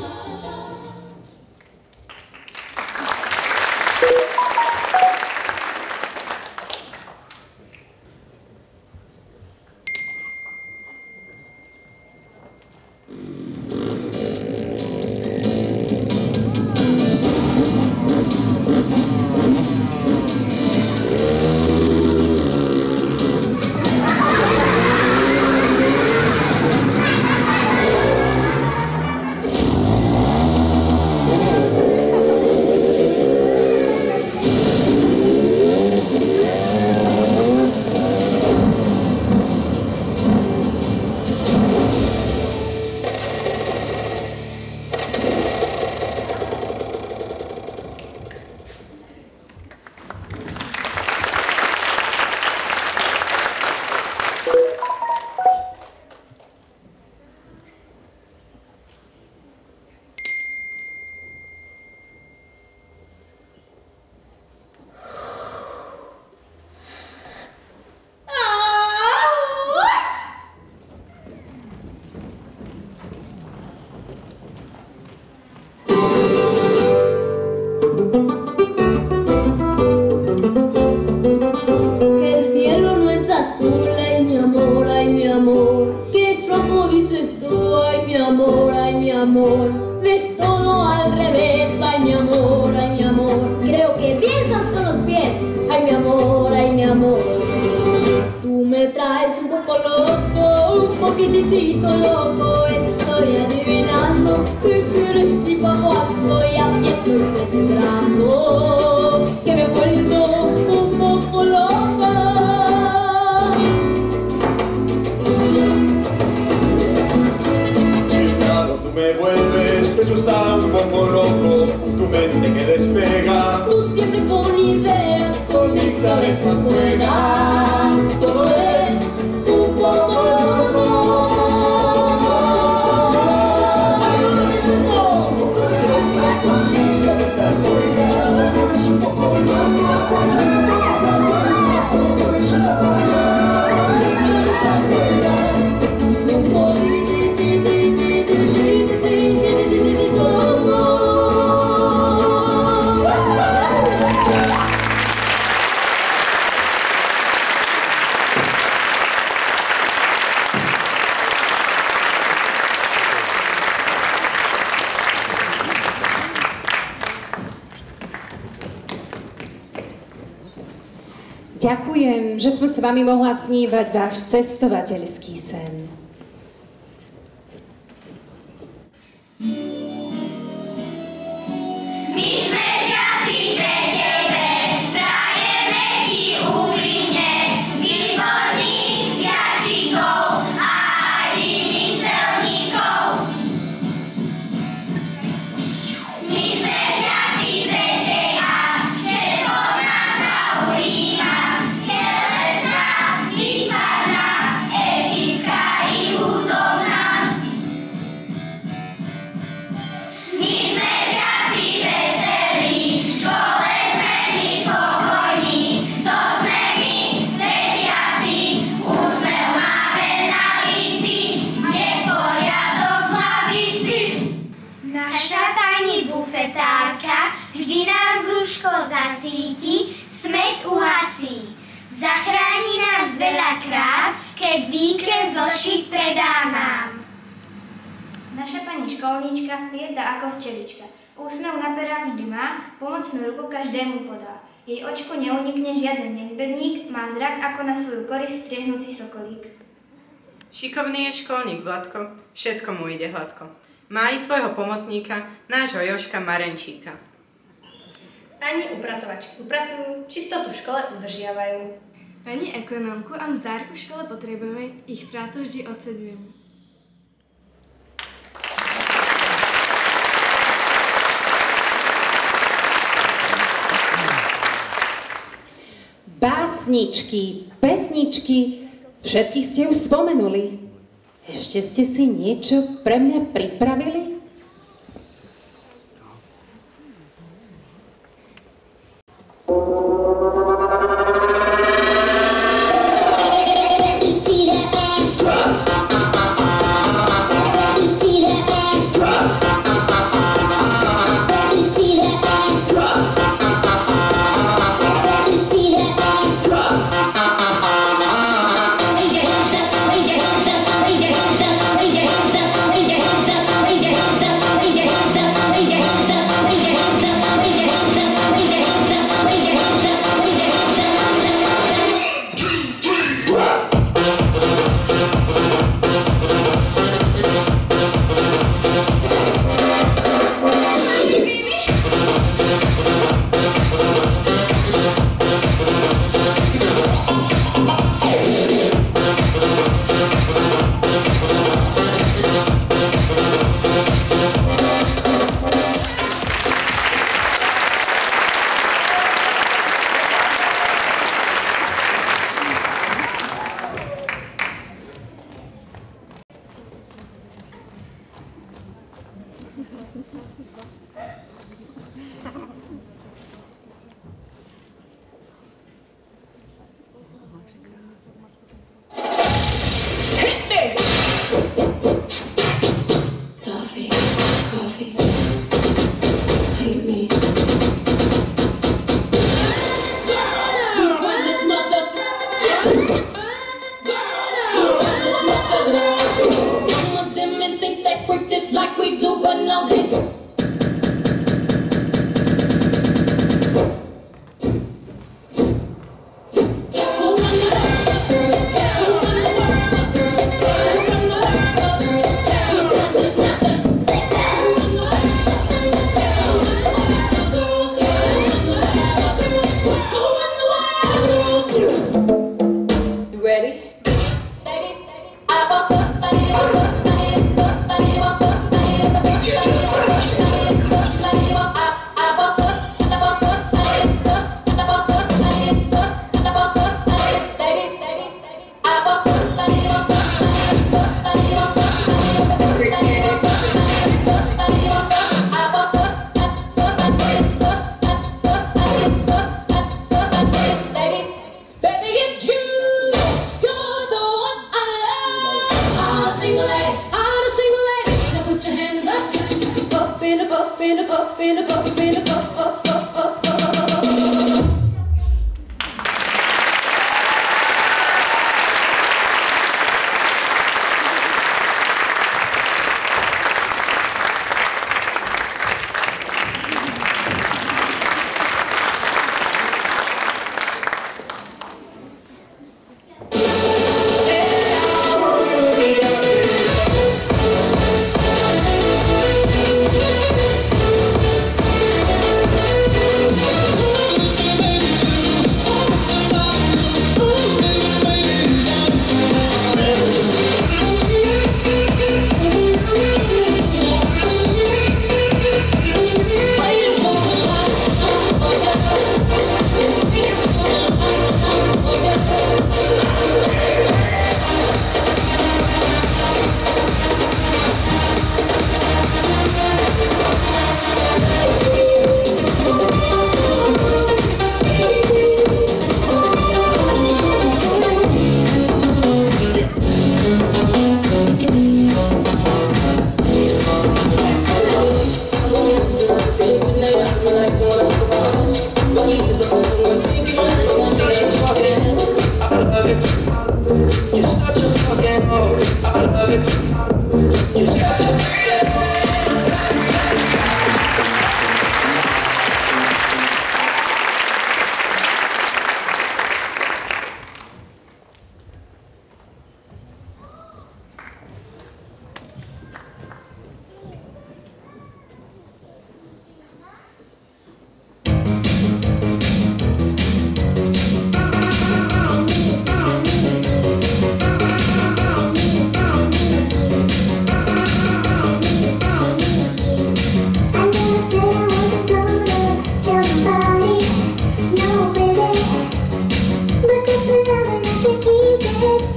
Que el cielo no es azul, ay mi amor, que es rojo dices tú, ay mi amor, ves todo al revés, ay mi amor, creo que piensas con los pies, ay mi amor, tú me traes un poco loco, un poquitito loco, estoy adivinando qué quieres y pa' cuándo, y así estoy celebrando que me he vuelto un poco loca. Chiflado tú me vuelves, eso está un poco loco, tu mente que despega. Tú siempre con ideas, por mi cabeza rueda, todo es un poco loco. Ďakujem, že som s vami mohla snívať váš cestovateľský sen. My sme žiaci tretej B, prajeme ti úprimne výborných žiačikov a aj vymyselníkov. My sme žiaci z tretej A, všetko nás zaujíma, telesná, výtvarná, etická i hudobná. My sme žiaci veselí, v škole sme my spokojní, to sme my, tretiaci, úsmev máme na líci, neporiadok v lavici. Naša pani bufetárka vždy nám zúško zasíti, smäť uhasí. Zachráni nás veľakrát, keď výkres zošit predá nám. Naša pani školníčka lieta ako včelička. Úsmev na perách vždy má, pomocnú ruku každému podá. Jej očku neunikne žiaden nezbedník, má zrak ako na svoju korisť striehnúci sokolík. Šikovný je školník Vladko, všetko mu ide hladko. Má i svojho pomocníka, nášho Jožka Marenčíka. Pani upratovačky upratujú, čistotu v škole udržiavajú. Pani ekonomku a mzdárku v škole potrebujeme, ich prácu vždy oceňujeme. Básničky, pesničky, všetkých ste už spomenuli. Ešte ste si niečo pre mňa pripravili? Baby,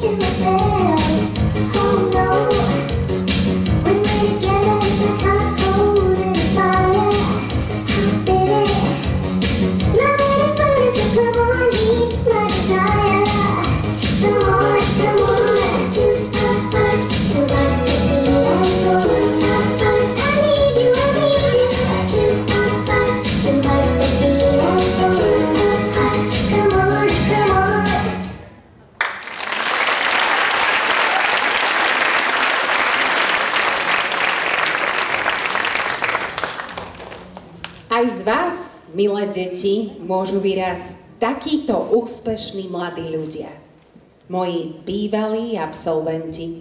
Aj z vás, milé deti, môžu vyrásť takíto úspešní mladí ľudia. Moji bývalí absolventi.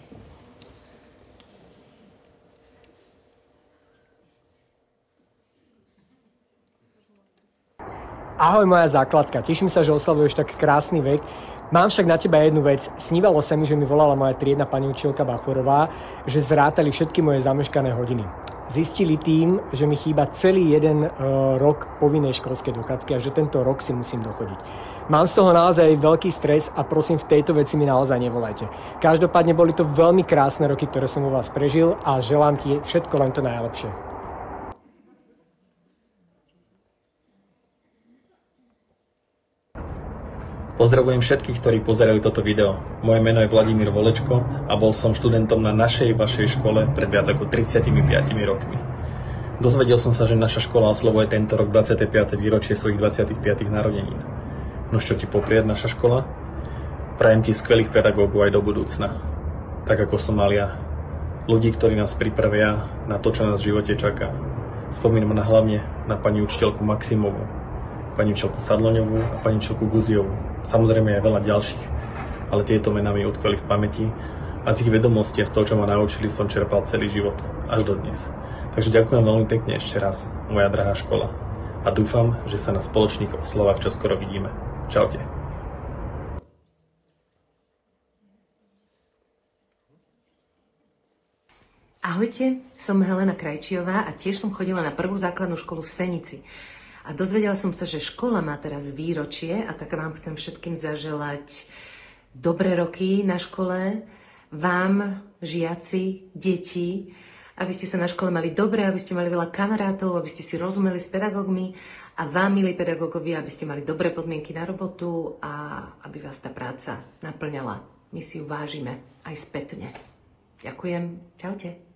Ahoj moja základka, teším sa, že oslavuješ tak krásny vek. Mám však na teba jednu vec. Snívalo sa mi, že mi volala moja triedna pani učiteľka Bachorová, že zrátali všetky moje zameškané hodiny. Zistili tým, že mi chýba celý jeden rok povinnej školskej dochádzky a že tento rok si musím dochodiť. Mám z toho naozaj veľký stres a prosím, v tejto veci mi naozaj nevolajte. Každopádne boli to veľmi krásne roky, ktoré som u vás prežil a želám ti všetko len to najlepšie. Pozdravujem všetkých, ktorí pozerajú toto video. Moje meno je Vladimír Volečko a bol som študentom na vašej škole pred viac ako 35 rokmi. Dozvedel som sa, že naša škola oslavuje tento rok 25. výročie svojich 25. narodenín. No čo ti poprie naša škola? Prajem ti skvelých pedagógov aj do budúcna. Tak ako som mal ja. Ľudí, ktorí nás pripravia na to, čo nás v živote čaká. Spomínam hlavne na pani učiteľku Maximovú, pani učiteľku Sadloňovú a pani učiteľku Guziovú. Samozrejme aj veľa ďalších, ale tieto mená mi utkveli v pamäti a z ich vedomostí a z toho, čo ma naučili, som čerpal celý život, až do dnes. Takže ďakujem veľmi pekne ešte raz, moja drahá škola. A dúfam, že sa na spoločných oslavách čoskoro vidíme. Čaute. Ahojte, som Helena Krajčiová a tiež som chodila na prvú základnú školu v Senici. A dozvedela som sa, že škola má teraz výročie a tak vám chcem všetkým zaželať dobré roky na škole, vám, žiaci, deti, aby ste sa na škole mali dobre, aby ste mali veľa kamarátov, aby ste si rozumeli s pedagógmi a vám, milí pedagógovia, aby ste mali dobré podmienky na robotu a aby vás tá práca naplňala. My si ju vážime aj spätne. Ďakujem. Čaute.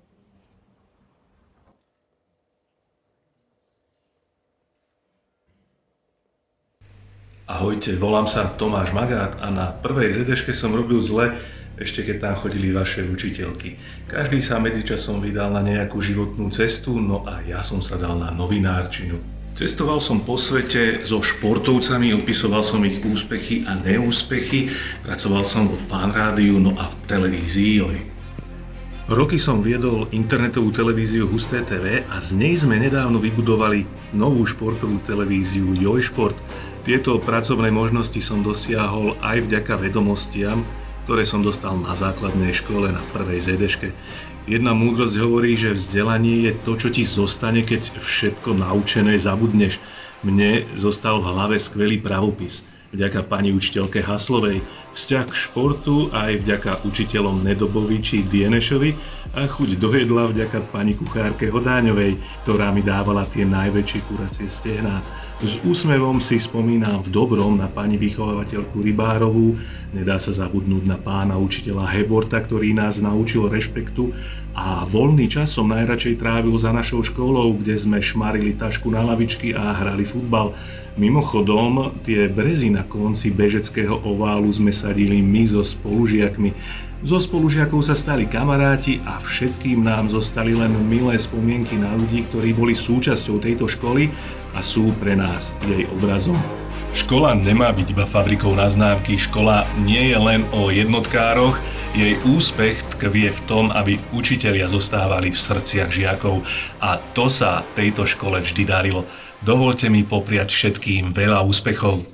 Ahojte, volám sa Tomáš Magát a na prvej ZDŠke som robil zle, ešte keď tam chodili vaše učiteľky. Každý sa medzičasom vydal na nejakú životnú cestu, no a ja som sa dal na novinárčinu. Cestoval som po svete so športovcami, opisoval som ich úspechy a neúspechy, pracoval som vo fanrádiu, no a v televízii Joj. Roky som viedol internetovú televíziu Husté TV a z nej sme nedávno vybudovali novú športovú televíziu Joj Šport. Tieto pracovné možnosti som dosiahol aj vďaka vedomostiam, ktoré som dostal na základnej škole na prvej ZDŠke. Jedna múdrosť hovorí, že vzdelanie je to, čo ti zostane, keď všetko naučené zabudneš. Mne zostal v hlave skvelý pravopis. Vďaka pani učiteľke Haslovej, vzťah k športu aj vďaka učiteľom Nedobovi či Dienešovi a chuť do jedla vďaka pani kuchárke Hodáňovej, ktorá mi dávala tie najväčšie kuracie stehná. S úsmevom si spomínam v dobrom na pani vychovávateľku Rybárovú, nedá sa zabudnúť na pána učiteľa Heborta, ktorý nás naučil rešpektu a voľný čas som najradšej trávil za našou školou, kde sme šmarili tašku na lavičky a hrali futbal. Mimochodom, tie brezy na konci bežeckého oválu sme sadili my so spolužiakmi. Zo spolužiakov sa stali kamaráti a všetkým nám zostali len milé spomienky na ľudí, ktorí boli súčasťou tejto školy a sú pre nás jej obrazom. Škola nemá byť iba fabrikou na známky, škola nie je len o jednotkároch, jej úspech tkvie v tom, aby učitelia zostávali v srdciach žiakov a to sa tejto škole vždy darilo. Dovoľte mi popriať všetkým veľa úspechov.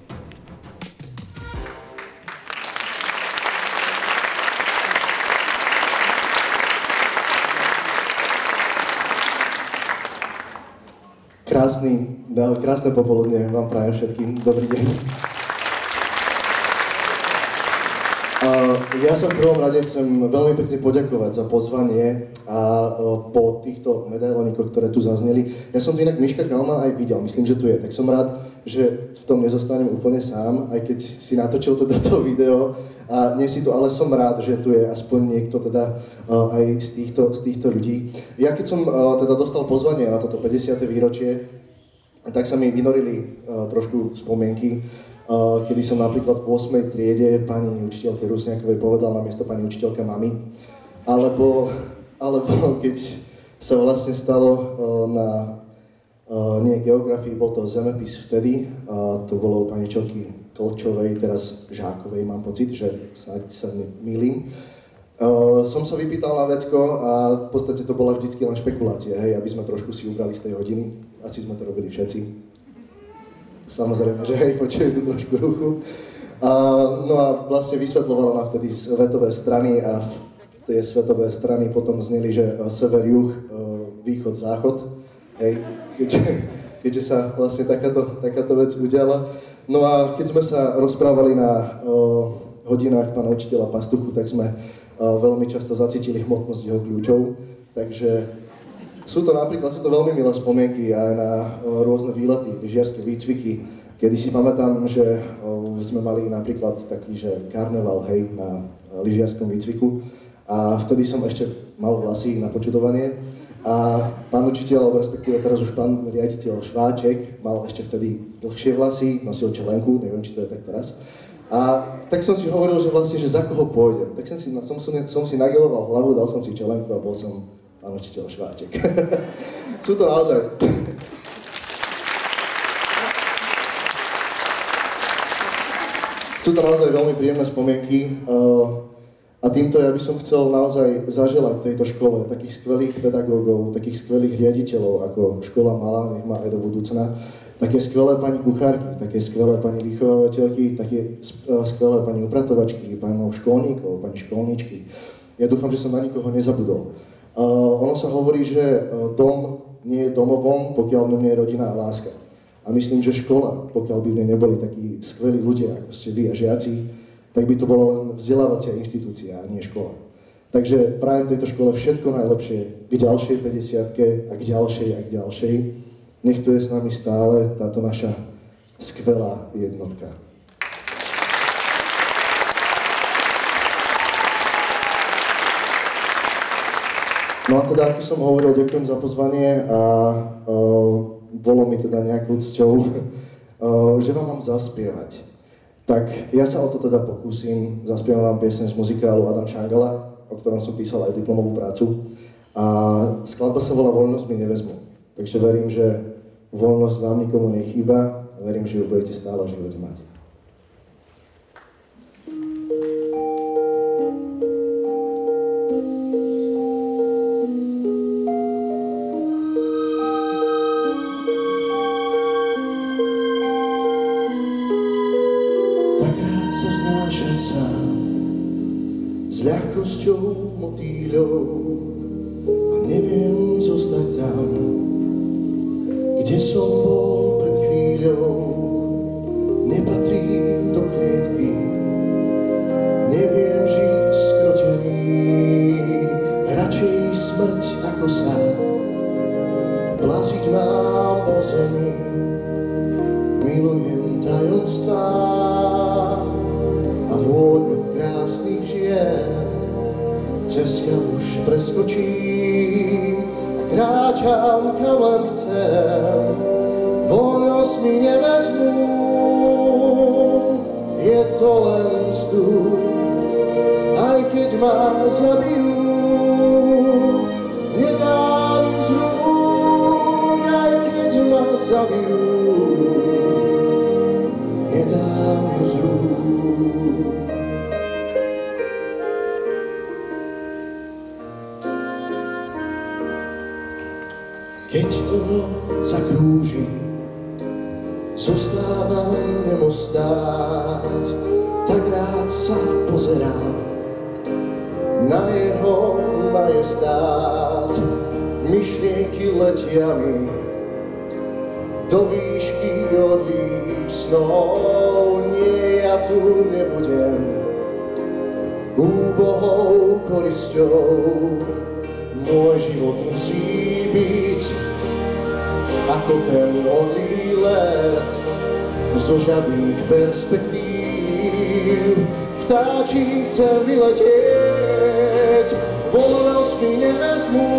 Krásne popoludne vám prajem všetkým. Dobrý deň. Ja sa v prvom rade chcem veľmi pekne poďakovať za pozvanie a po týchto medailónikoch, ktoré tu zazneli. Ja som tu inak Miška Kalman aj videl, myslím, že tu je, tak som rád, že v tom nezostanem úplne sám, aj keď si natočil teda to video a nie si tu, ale som rád, že tu je aspoň niekto teda aj z týchto ľudí. Ja keď som teda dostal pozvanie na toto 50. výročie, tak sa mi vynorili trošku spomienky, kedy som napríklad v 8. triede pani učiteľke Rusniakovej povedal namiesto pani učiteľka mami, alebo keď sa vlastne stalo na nie geografii, bol to zemepis vtedy, to bolo pani učiteľky Klčovej, teraz Žákovej, mám pocit, že snáď sa nemýlim. Som sa vypýtal na vecko a v podstate to bola vždycky len špekulácia, hej, aby sme trošku si ubrali z tej hodiny, asi sme to robili všetci. Samozrejme, že hej, počujem tu trošku ruchu. No a vlastne vysvetľovala nám vtedy svetové strany a tie svetové strany potom zneli, že sever, juh, východ, záchod. Hej, keďže sa vlastne takáto vec udiala. No a keď sme sa rozprávali na hodinách pána učiteľa Pastuchu, tak sme veľmi často zacítili hmotnosť jeho kľúčov. Takže sú to veľmi milé spomienky aj na rôzne výlety, lyžiarske výcviky. Kedy si pamätám, že sme mali napríklad taký, že karneval, hej, na lyžiarskom výcviku. A vtedy som ešte mal vlasy na počudovanie. A pán učiteľ, alebo respektíve teraz už pán riaditeľ Šváček, mal ešte vtedy dlhšie vlasy, nosil čelenku, neviem, či to je tak teraz. A tak som si hovoril, že vlastne, že za koho pôjdem. Tak som si nageloval hlavu, dal som si čelenku a bol som pán učiteľ Šváček. Sú to naozaj veľmi príjemné spomienky a týmto ja by som chcel naozaj zaželať tejto škole takých skvelých pedagógov, takých skvelých riaditeľov, ako škola mala, nech má aj do budúcna, také skvelé pani kuchárky, také skvelé pani vychovávateľky, také skvelé pani upratovačky, pánov školníkov, pani školníčky. Ja dúfam, že som na nikoho nezabudol. Ono sa hovorí, že dom nie je domovom, pokiaľ v ňom nie je rodina a láska. A myslím, že škola, pokiaľ by v nej neboli takí skvelí ľudia, ako ste vy a žiaci, tak by to bola len vzdelávacia inštitúcia a nie škola. Takže prajem tejto škole všetko najlepšie k ďalšej 50-ke a k ďalšej a k ďalšej. Nech tu je s nami stále táto naša skvelá jednotka. No a teda, ako som hovoril, ďakujem za pozvanie a bolo mi teda nejakou cťou, že vám mám zaspievať. Tak ja sa o to teda pokúsim, zaspievam vám pieseň z muzikálu Adam Šangala, o ktorom som písal aj diplomovú prácu. A skladba sa volá Voľnosť mi nevezmu. Takže verím, že voľnosť vám nikomu nechýba a verím, že ju budete stále v živote mať. S ľahkosťou motýľov a neviem zostať tam, kde som bol pred chvíľou. Nepatrím do klietky, neviem žiť skrotený, radšej smrť ako sa. Plaziť mám po zemi, milujem tajomstvá a vôňu krásnych žien. Cez už preskočím a kráčam kam len chcem. Voľnosť mi nevezmú, je to len vzduch. Aj keď ma zabijú, nedám ju z rúk. Aj keď ma zabijú, nedám ju z rúk. Keď ono zakrúži, zostávam nemo stáť, tak rád sa pozerám na jeho majestát. Myšlienky letia mi do výšky orlých snov. Nie, ja tu nebudem, úbohou korisťou. Môj život musí byť ako ten odlý let zo žiadnych perspektív. Vtáčik chcem vyletieť, voľnosť mi nevezmú,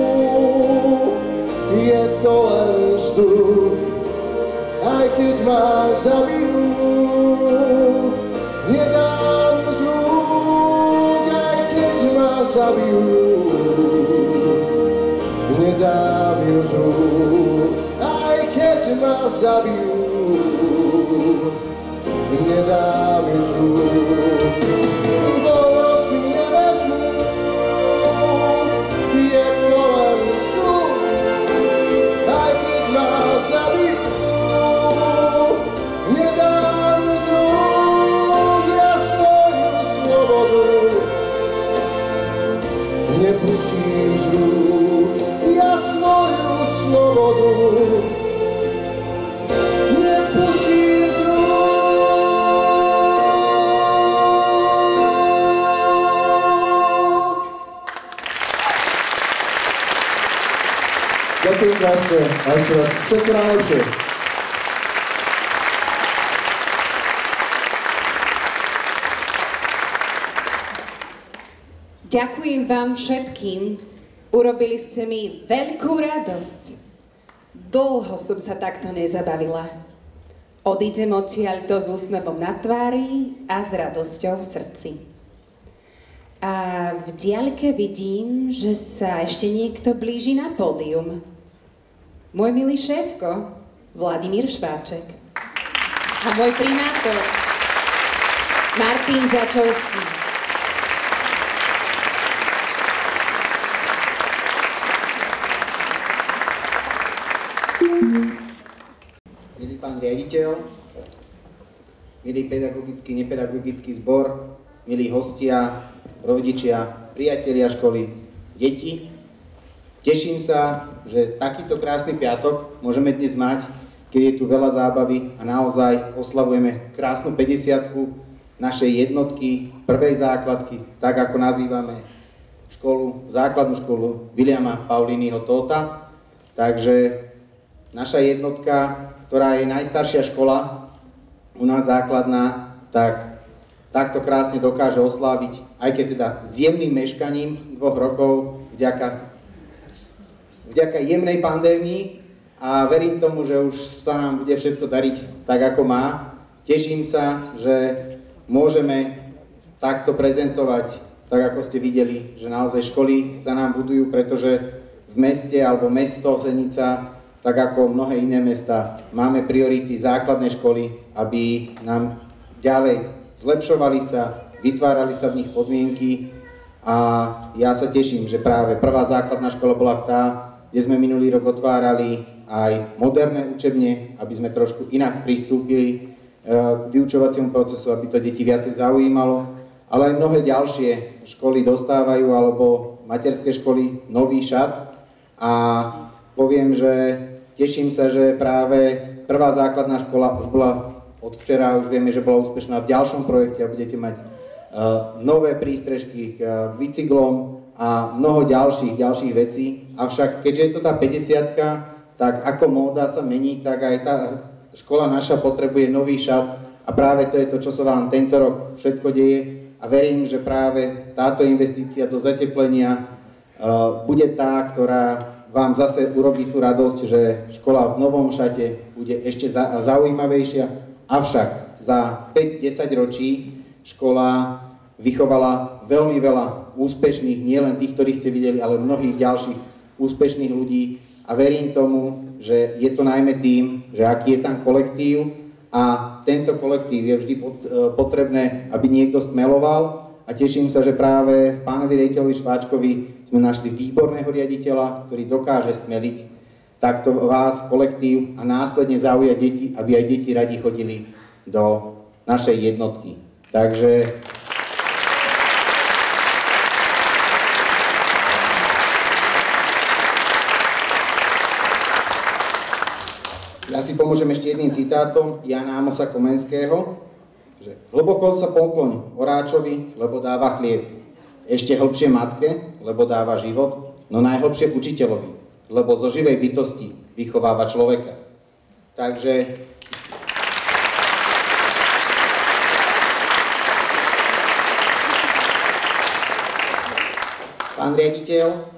je to len vzduch, aj keď ma zabijú. Nedám ju z rúk, aj keď ma zabijú. Nedám ju z rúk, aj keď ma zabijú. Nedám ju z rúk. Voľnosť mi nevezmú, je to len vzduch, aj keď ma zabijú. Nedám ju z rúk, ja svoju slobodu nepustím z rúk, ja svoju slobodu nepustím z rúk. Ďakujem krásne a ešte raz všetko najlepšie. Ďakujem vám všetkým. Urobili ste mi veľkú radosť. Dlho som sa takto nezabavila. Odídem odtiaľto s úsmevom na tvári a s radosťou v srdci. A v diaľke vidím, že sa ešte niekto blíži na pódium. Môj milý šéfko, Vladimír Šváček. A môj primátor, Martin Ďačovský. Milý pán riaditeľ, milý pedagogický, nepedagogický zbor, milí hostia, rodičia, priatelia školy, deti. Teším sa, že takýto krásny piatok môžeme dnes mať, keď je tu veľa zábavy a naozaj oslavujeme krásnu 50-ku našej jednotky, prvej základky, tak ako nazývame školu, základnú školu Viliama Paulínyho Tóta. Takže naša jednotka, ktorá je najstaršia škola u nás základná, takto krásne dokáže osláviť, aj keď teda s jemným meškaním 2 rokov vďaka jemnej pandémii, a verím tomu, že už sa nám bude všetko dariť tak, ako má. Teším sa, že môžeme takto prezentovať, tak ako ste videli, že naozaj školy sa nám budujú, pretože v meste alebo mesto Senica, tak ako mnohé iné mesta, máme priority základnej školy, aby nám ďalej zlepšovali sa, vytvárali sa v nich podmienky, a ja sa teším, že práve prvá základná škola bola tá, kde sme minulý rok otvárali aj moderné učebne, aby sme trošku inak pristúpili k vyučovaciemu procesu, aby to deti viacej zaujímalo, ale aj mnohé ďalšie školy dostávajú, alebo materské školy, nový šat. A poviem, že teším sa, že práve prvá základná škola už bola od včera, už vieme, že bola úspešná v ďalšom projekte a budete mať nové prístrežky k bicyklom a mnoho ďalších vecí. Avšak keďže je to tá 50-ka, tak ako móda sa mení, tak aj tá škola naša potrebuje nový šat, a práve to je to, čo sa vám tento rok všetko deje, a verím, že práve táto investícia do zateplenia bude tá, ktorá vám zase urobí tú radosť, že škola v novom šate bude ešte zaujímavejšia. Avšak za 5-10 ročí škola vychovala veľmi veľa úspešných, nielen tých, ktorí ste videli, ale mnohých ďalších úspešných ľudí, a verím tomu, že je to najmä tým, že aký je tam kolektív, a tento kolektív je vždy potrebné, aby niekto stmeloval, a teším sa, že práve v pánovi riaditeľovi Šváčkovi sme našli výborného riaditeľa, ktorý dokáže stmeliť takto vás, kolektív, a následne zaujať deti, aby aj deti radi chodili do našej jednotky. Takže ja si pomôžem ešte jedným citátom Jana Amosa Komenského. že hlboko sa pokloň oráčovi, lebo dáva chlieb. Ešte hlbšie matke, lebo dáva život, no najhlbšie učiteľovi, lebo zo živej bytosti vychováva človeka. Takže pán riaditeľ,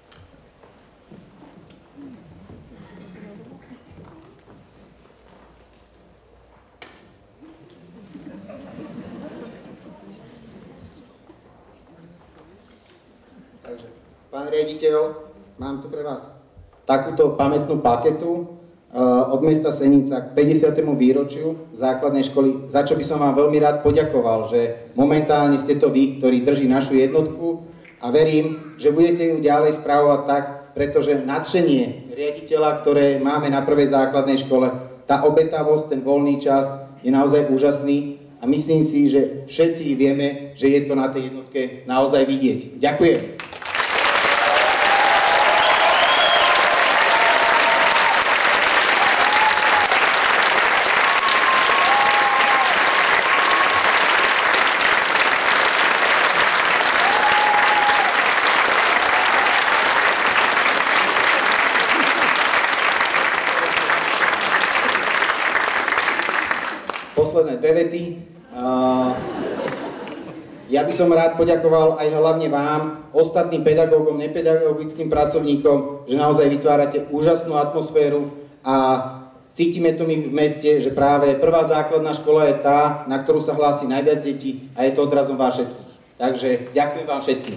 pán riaditeľ, mám tu pre vás takúto pamätnú paketu od mesta Senica k 50. výročiu základnej školy, za čo by som vám veľmi rád poďakoval, že momentálne ste to vy, ktorý drží našu jednotku a verím, že budete ju ďalej správovať tak, pretože nadšenie riaditeľa, ktoré máme na prvej základnej škole, tá obetavosť, ten voľný čas je naozaj úžasný a myslím si, že všetci vieme, že je to na tej jednotke naozaj vidieť. Ďakujem. Posledné dve vety. Ja by som rád poďakoval aj hlavne vám, ostatným pedagógom, nepedagogickým pracovníkom, že naozaj vytvárate úžasnú atmosféru a cítime tu my v meste, že práve prvá základná škola je tá, na ktorú sa hlási najviac detí a je to odrazom vás všetkých. Takže ďakujem vám všetkým.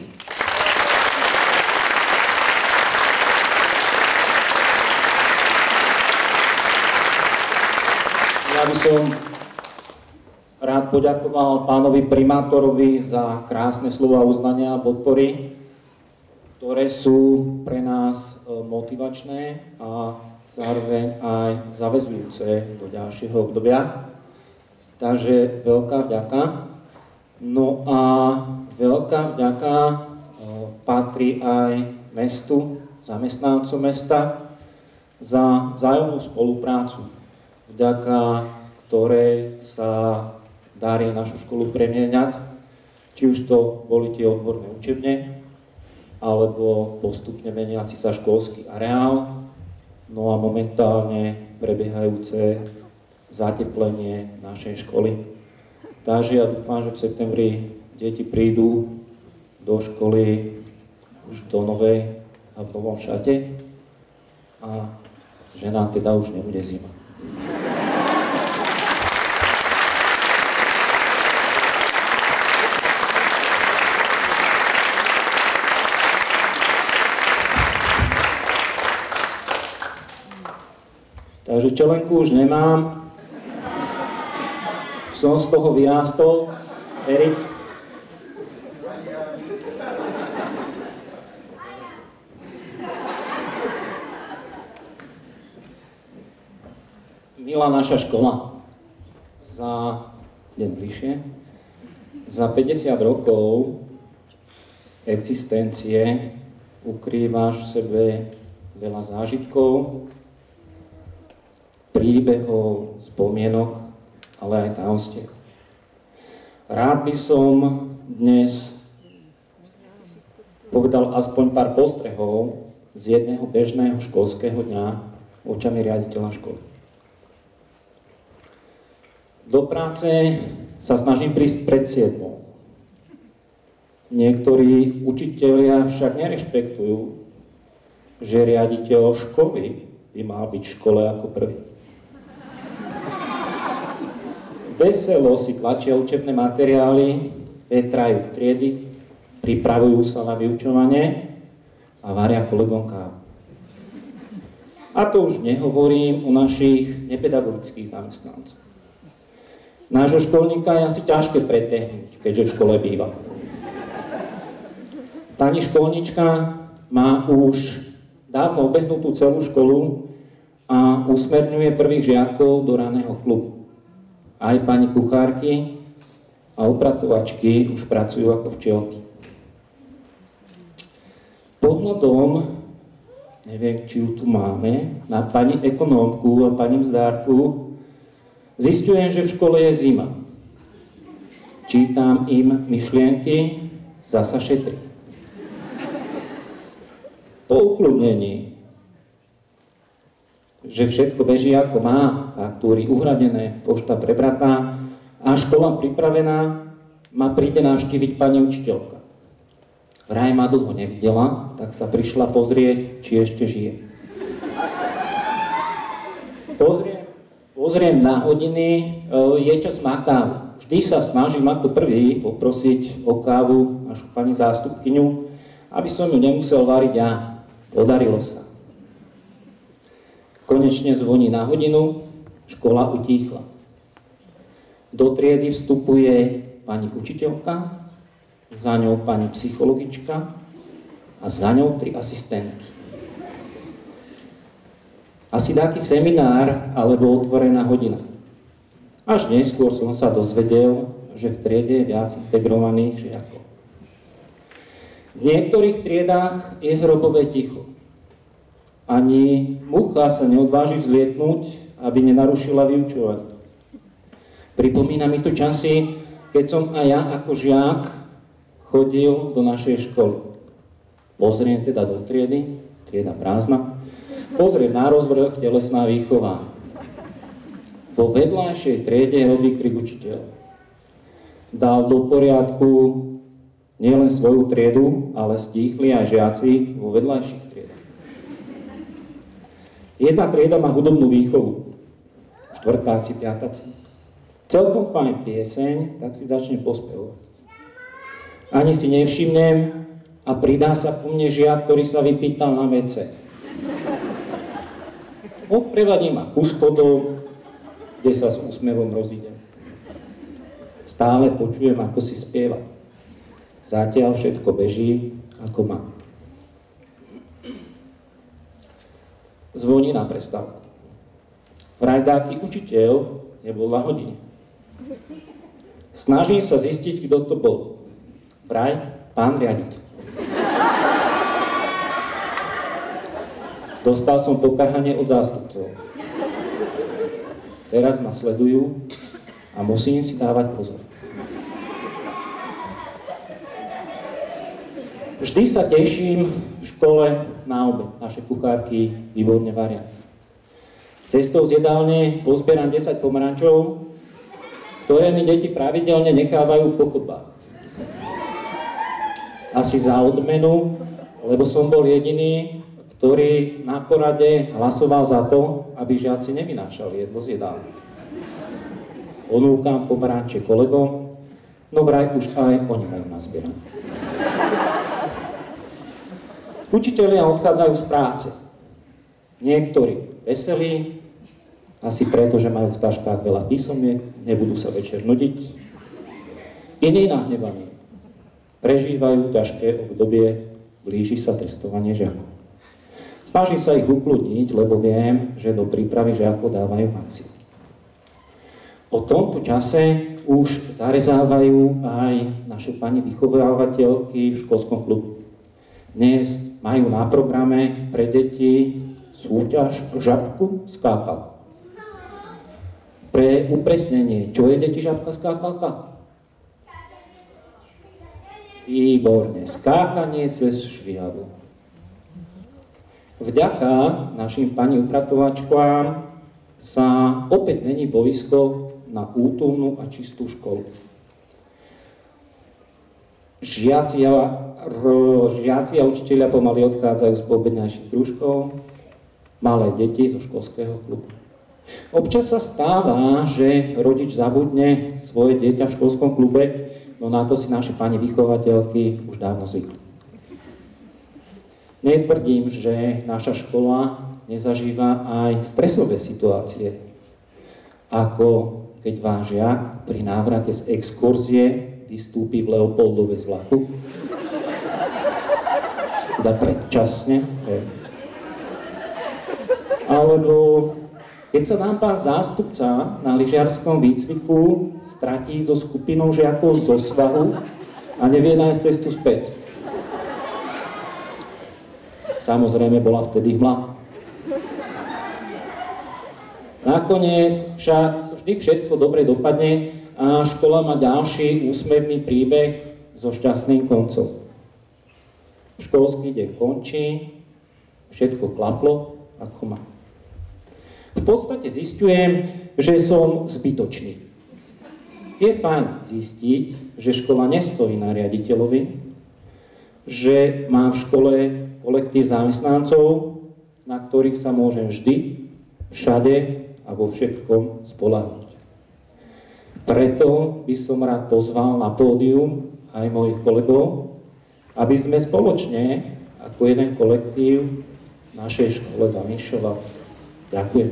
Ja by som rád poďakoval pánovi primátorovi za krásne slova uznania a podpory, ktoré sú pre nás motivačné a zároveň aj zaväzujúce do ďalšieho obdobia. Takže veľká vďaka. No a veľká vďaka patrí aj mestu, zamestnancom mesta za vzájomnú spoluprácu, vďaka ktorej sa darí našu školu premieňať, či už to boli tie odborné učebne, alebo postupne meniaci sa školský areál, no a momentálne prebiehajúce zateplenie našej školy. Takže ja dúfam, že v septembri deti prídu do školy už do novej a v novom šate a že nám teda už nebude zima. Takže čelenku už nemám, som z toho vyrástol. Erik? Milá naša škola, idem bližšie, za 50 rokov existencie ukrývaš v sebe veľa zážitkov, príbehov, spomienok, ale aj tajomstiev. Rád by som dnes povedal aspoň pár postrehov z jedného bežného školského dňa očami riaditeľa školy. Do práce sa snažím prísť pred 7. Niektorí učitelia však nerešpektujú, že riaditeľ školy by mal byť v škole ako prvý. Veselo si tlačia učebné materiály, vetrajú triedy, pripravujú sa na vyučovanie a varia kolegom kávu. A to už nehovorím o našich nepedagogických zamestnancoch. Nášho školníka je asi ťažké predbehnúť, keďže v škole býva. Pani školníčka má už dávno obehnutú celú školu a usmerňuje prvých žiakov do raného klubu. Aj pani kuchárky a upratovačky už pracujú ako včielky. Pohľadom, neviem, či ju tu máme, na pani ekonómku a pani mzdárku, zistujem, že v škole je zima. čítam im myšlienky, zasa šetrí. Po ukľudnení, že všetko beží ako má, faktúry uhradené, pošta prebratá a škola pripravená, ma príde navštíviť pani učiteľka. Vraj ma dlho nevidela, tak sa prišla pozrieť, či ešte žije. Pozriem na hodiny, je čas na kávu. Vždy sa snažím ako prvý poprosiť o kávu našu pani zástupkyňu, aby som ju nemusel variť ja. Podarilo sa. Konečne zvoní na hodinu, škola utíchla. Do triedy vstupuje pani učiteľka, za ňou pani psychologička a za ňou 3 asistentky. Asi taký seminár alebo otvorená hodina. Až neskôr som sa dozvedel, že v triede je viac integrovaných žiakov. V niektorých triedách je hrobové ticho. Ani mucha sa neodváži vzlietnúť, aby nenarušila vyučovanie. Pripomína mi to časy, keď som aj ja ako žiak chodil do našej školy. Pozriem teda do triedy, trieda prázdna, pozriem na rozvrh telesná výchova. Vo vedľajšej triede robí krik učiteľ. Dal do poriadku nielen svoju triedu, ale stíchli aj žiaci vo vedľajších triedách. Jedna trieda má hudobnú výchovu, štvrtáci, piatáci. Celkom fajn pieseň, tak si začne pospevovať. Ani si nevšimnem a pridá sa ku mne žiak, ktorý sa vypýtal na WC. Odprevadí ma ku schodom, kde sa s úsmevom rozídem. Stále počujem, ako si spieva. Zatiaľ všetko beží, ako má. Zvoní na prestávku. Vraj dáky učiteľ nebol na hodine. Snažím sa zistiť, kto to bol. Vraj pán riaditeľ. Dostal som pokarhanie od zástupcov. Teraz ma sledujú a musím si dávať pozor. Vždy sa teším v škole na obed. Naše kuchárky výborne varia. Cestou z jedálne pozbieram 10 pomarančov, ktoré mi deti pravidelne nechávajú po chodbách. Asi za odmenu, lebo som bol jediný, ktorý na porade hlasoval za to, aby žiaci nevynášali jedlo z jedálne. Ponúkam pomaranče kolegom, no vraj už aj oni majú nazbierané. Učitelia odchádzajú z práce. Niektorí veselí, asi preto, že majú v taškách veľa písomiek, nebudú sa večer nudiť. Iní nahnevaní. Prežívajú ťažké obdobie, blíži sa testovanie žiakov. Snažím sa ich ukludniť, lebo viem, že do prípravy žiakov dávajú maximum. O tomto čase už zarezávajú aj naše pani vychovávateľky v školskom klubu. Dnes majú na programe pre deti súťaž žabku skákalku. Pre upresnenie, čo je deti žabka skákalka? Výborne, skákanie cez švihadlo. Vďaka našim pani upratovačkám sa opäť mení boisko na útulnú a čistú školu. Žiaci a učitelia pomaly odchádzajú z poobedňajších krúžkov, malé deti zo školského klubu. Občas sa stáva, že rodič zabudne svoje dieťa v školskom klube, no na to si naše pani vychovateľky už dávno zvykli. Netvrdím, že naša škola nezažíva aj stresové situácie, ako keď váš žiak pri návrate z exkurzie vystúpi v Leopoldove z vlaku, teda predčasne, alebo keď sa nám pán zástupca na lyžiarskom výcviku stratí so skupinou žiakov zo svahu a nevie nájsť cestu späť. Samozrejme bola vtedy hmla. Nakoniec však vždy všetko dobre dopadne a škola má ďalší úsmevný príbeh so šťastným koncom. Školský deň končí, všetko klaplo ako má. V podstate zistujem, že som zbytočný. Je fajn zistiť, že škola nestojí na riaditeľovi, že má v škole kolektív zamestnancov, na ktorých sa môžem vždy, všade a vo všetkom spoľahnúť. Preto by som rád pozval na pódium aj mojich kolegov, aby sme spoločne ako jeden kolektív v našej škole zamýšľali. Ďakujem.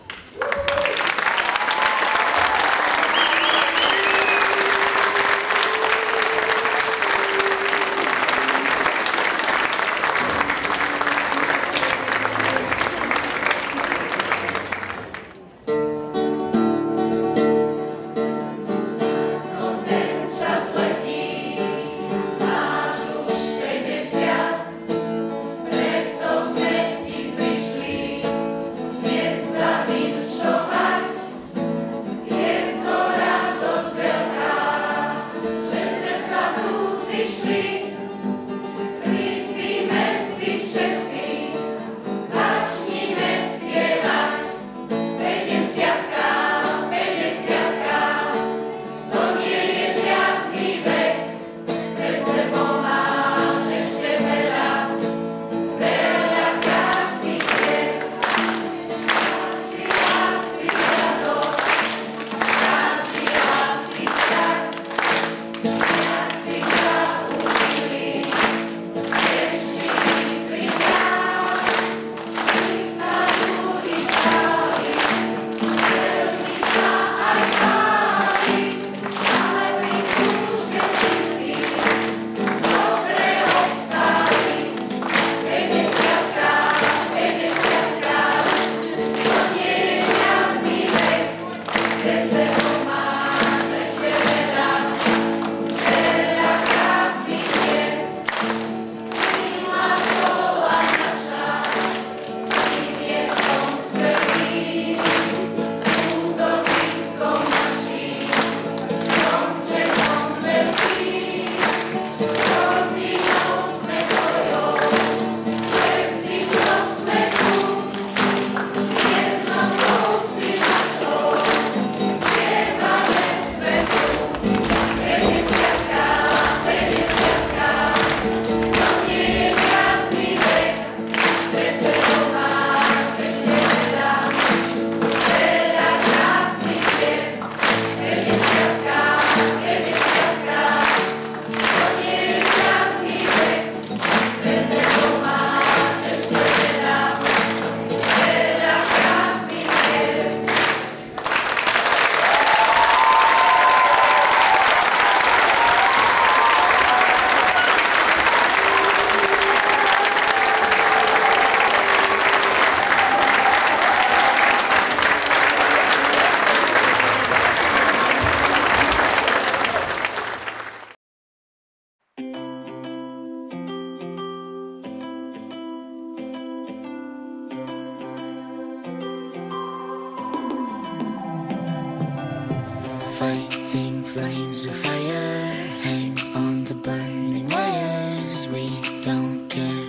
Fighting flames of fire, hang on to burning wires. We don't care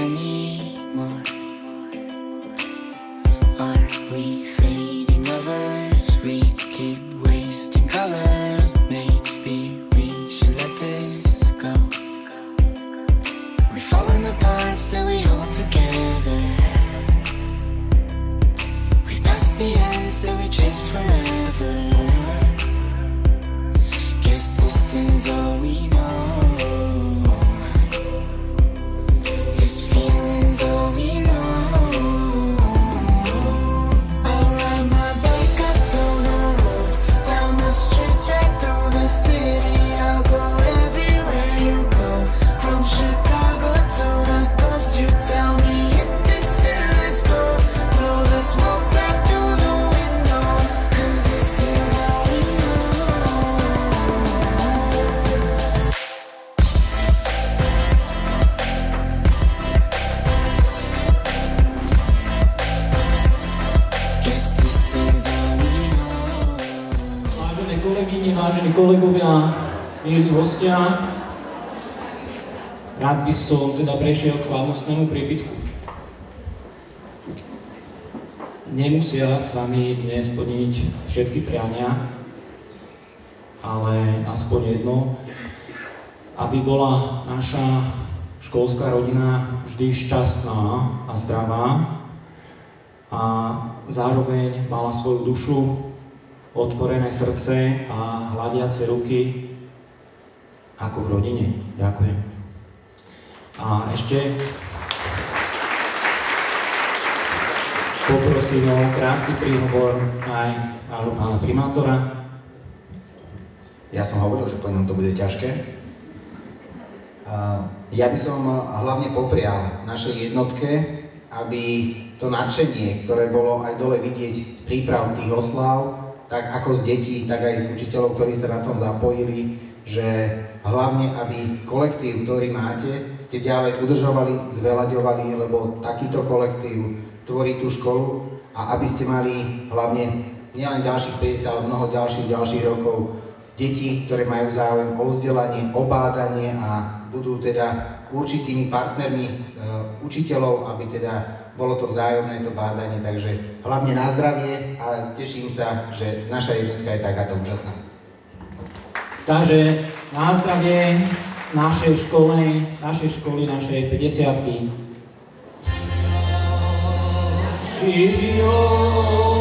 anymore. Are we fading lovers? We keep wasting colors. Maybe we should let this go. We've fallen apart, still we hold together. We passed the end, still we chase forever. This is kolegovia, milí hostia, rád by som teda prešiel k slávnostnému priepitku. Nemusia sa mi dnes splniť všetky priania, ale aspoň jedno, aby bola naša školská rodina vždy šťastná a zdravá a zároveň mala svoju dušu, otvorené srdce a hľadiace ruky ako v rodine. Ďakujem. A ešte poprosím o krátky príhovor aj nášho pána primátora. Ja som hovoril, že po ňom to bude ťažké. Ja by som hlavne poprial našej jednotke, aby to nadšenie, ktoré bolo aj dole vidieť z príprav tých oslav, tak ako z detí, tak aj z učiteľov, ktorí sa na tom zapojili, že hlavne, aby kolektív, ktorý máte, ste ďalej udržovali, zveľaďovali, lebo takýto kolektív tvorí tú školu a aby ste mali hlavne nielen ďalších 50, ale mnoho ďalších rokov detí, ktoré majú záujem o vzdelanie, o bádanie a budú teda určitými partnermi učiteľov, aby teda bolo to vzájomné, to bádanie, takže hlavne na zdravie a teším sa, že naša jednotka je takáto úžasná. Takže na zdravie našej školy, našej 50-ky. Živio!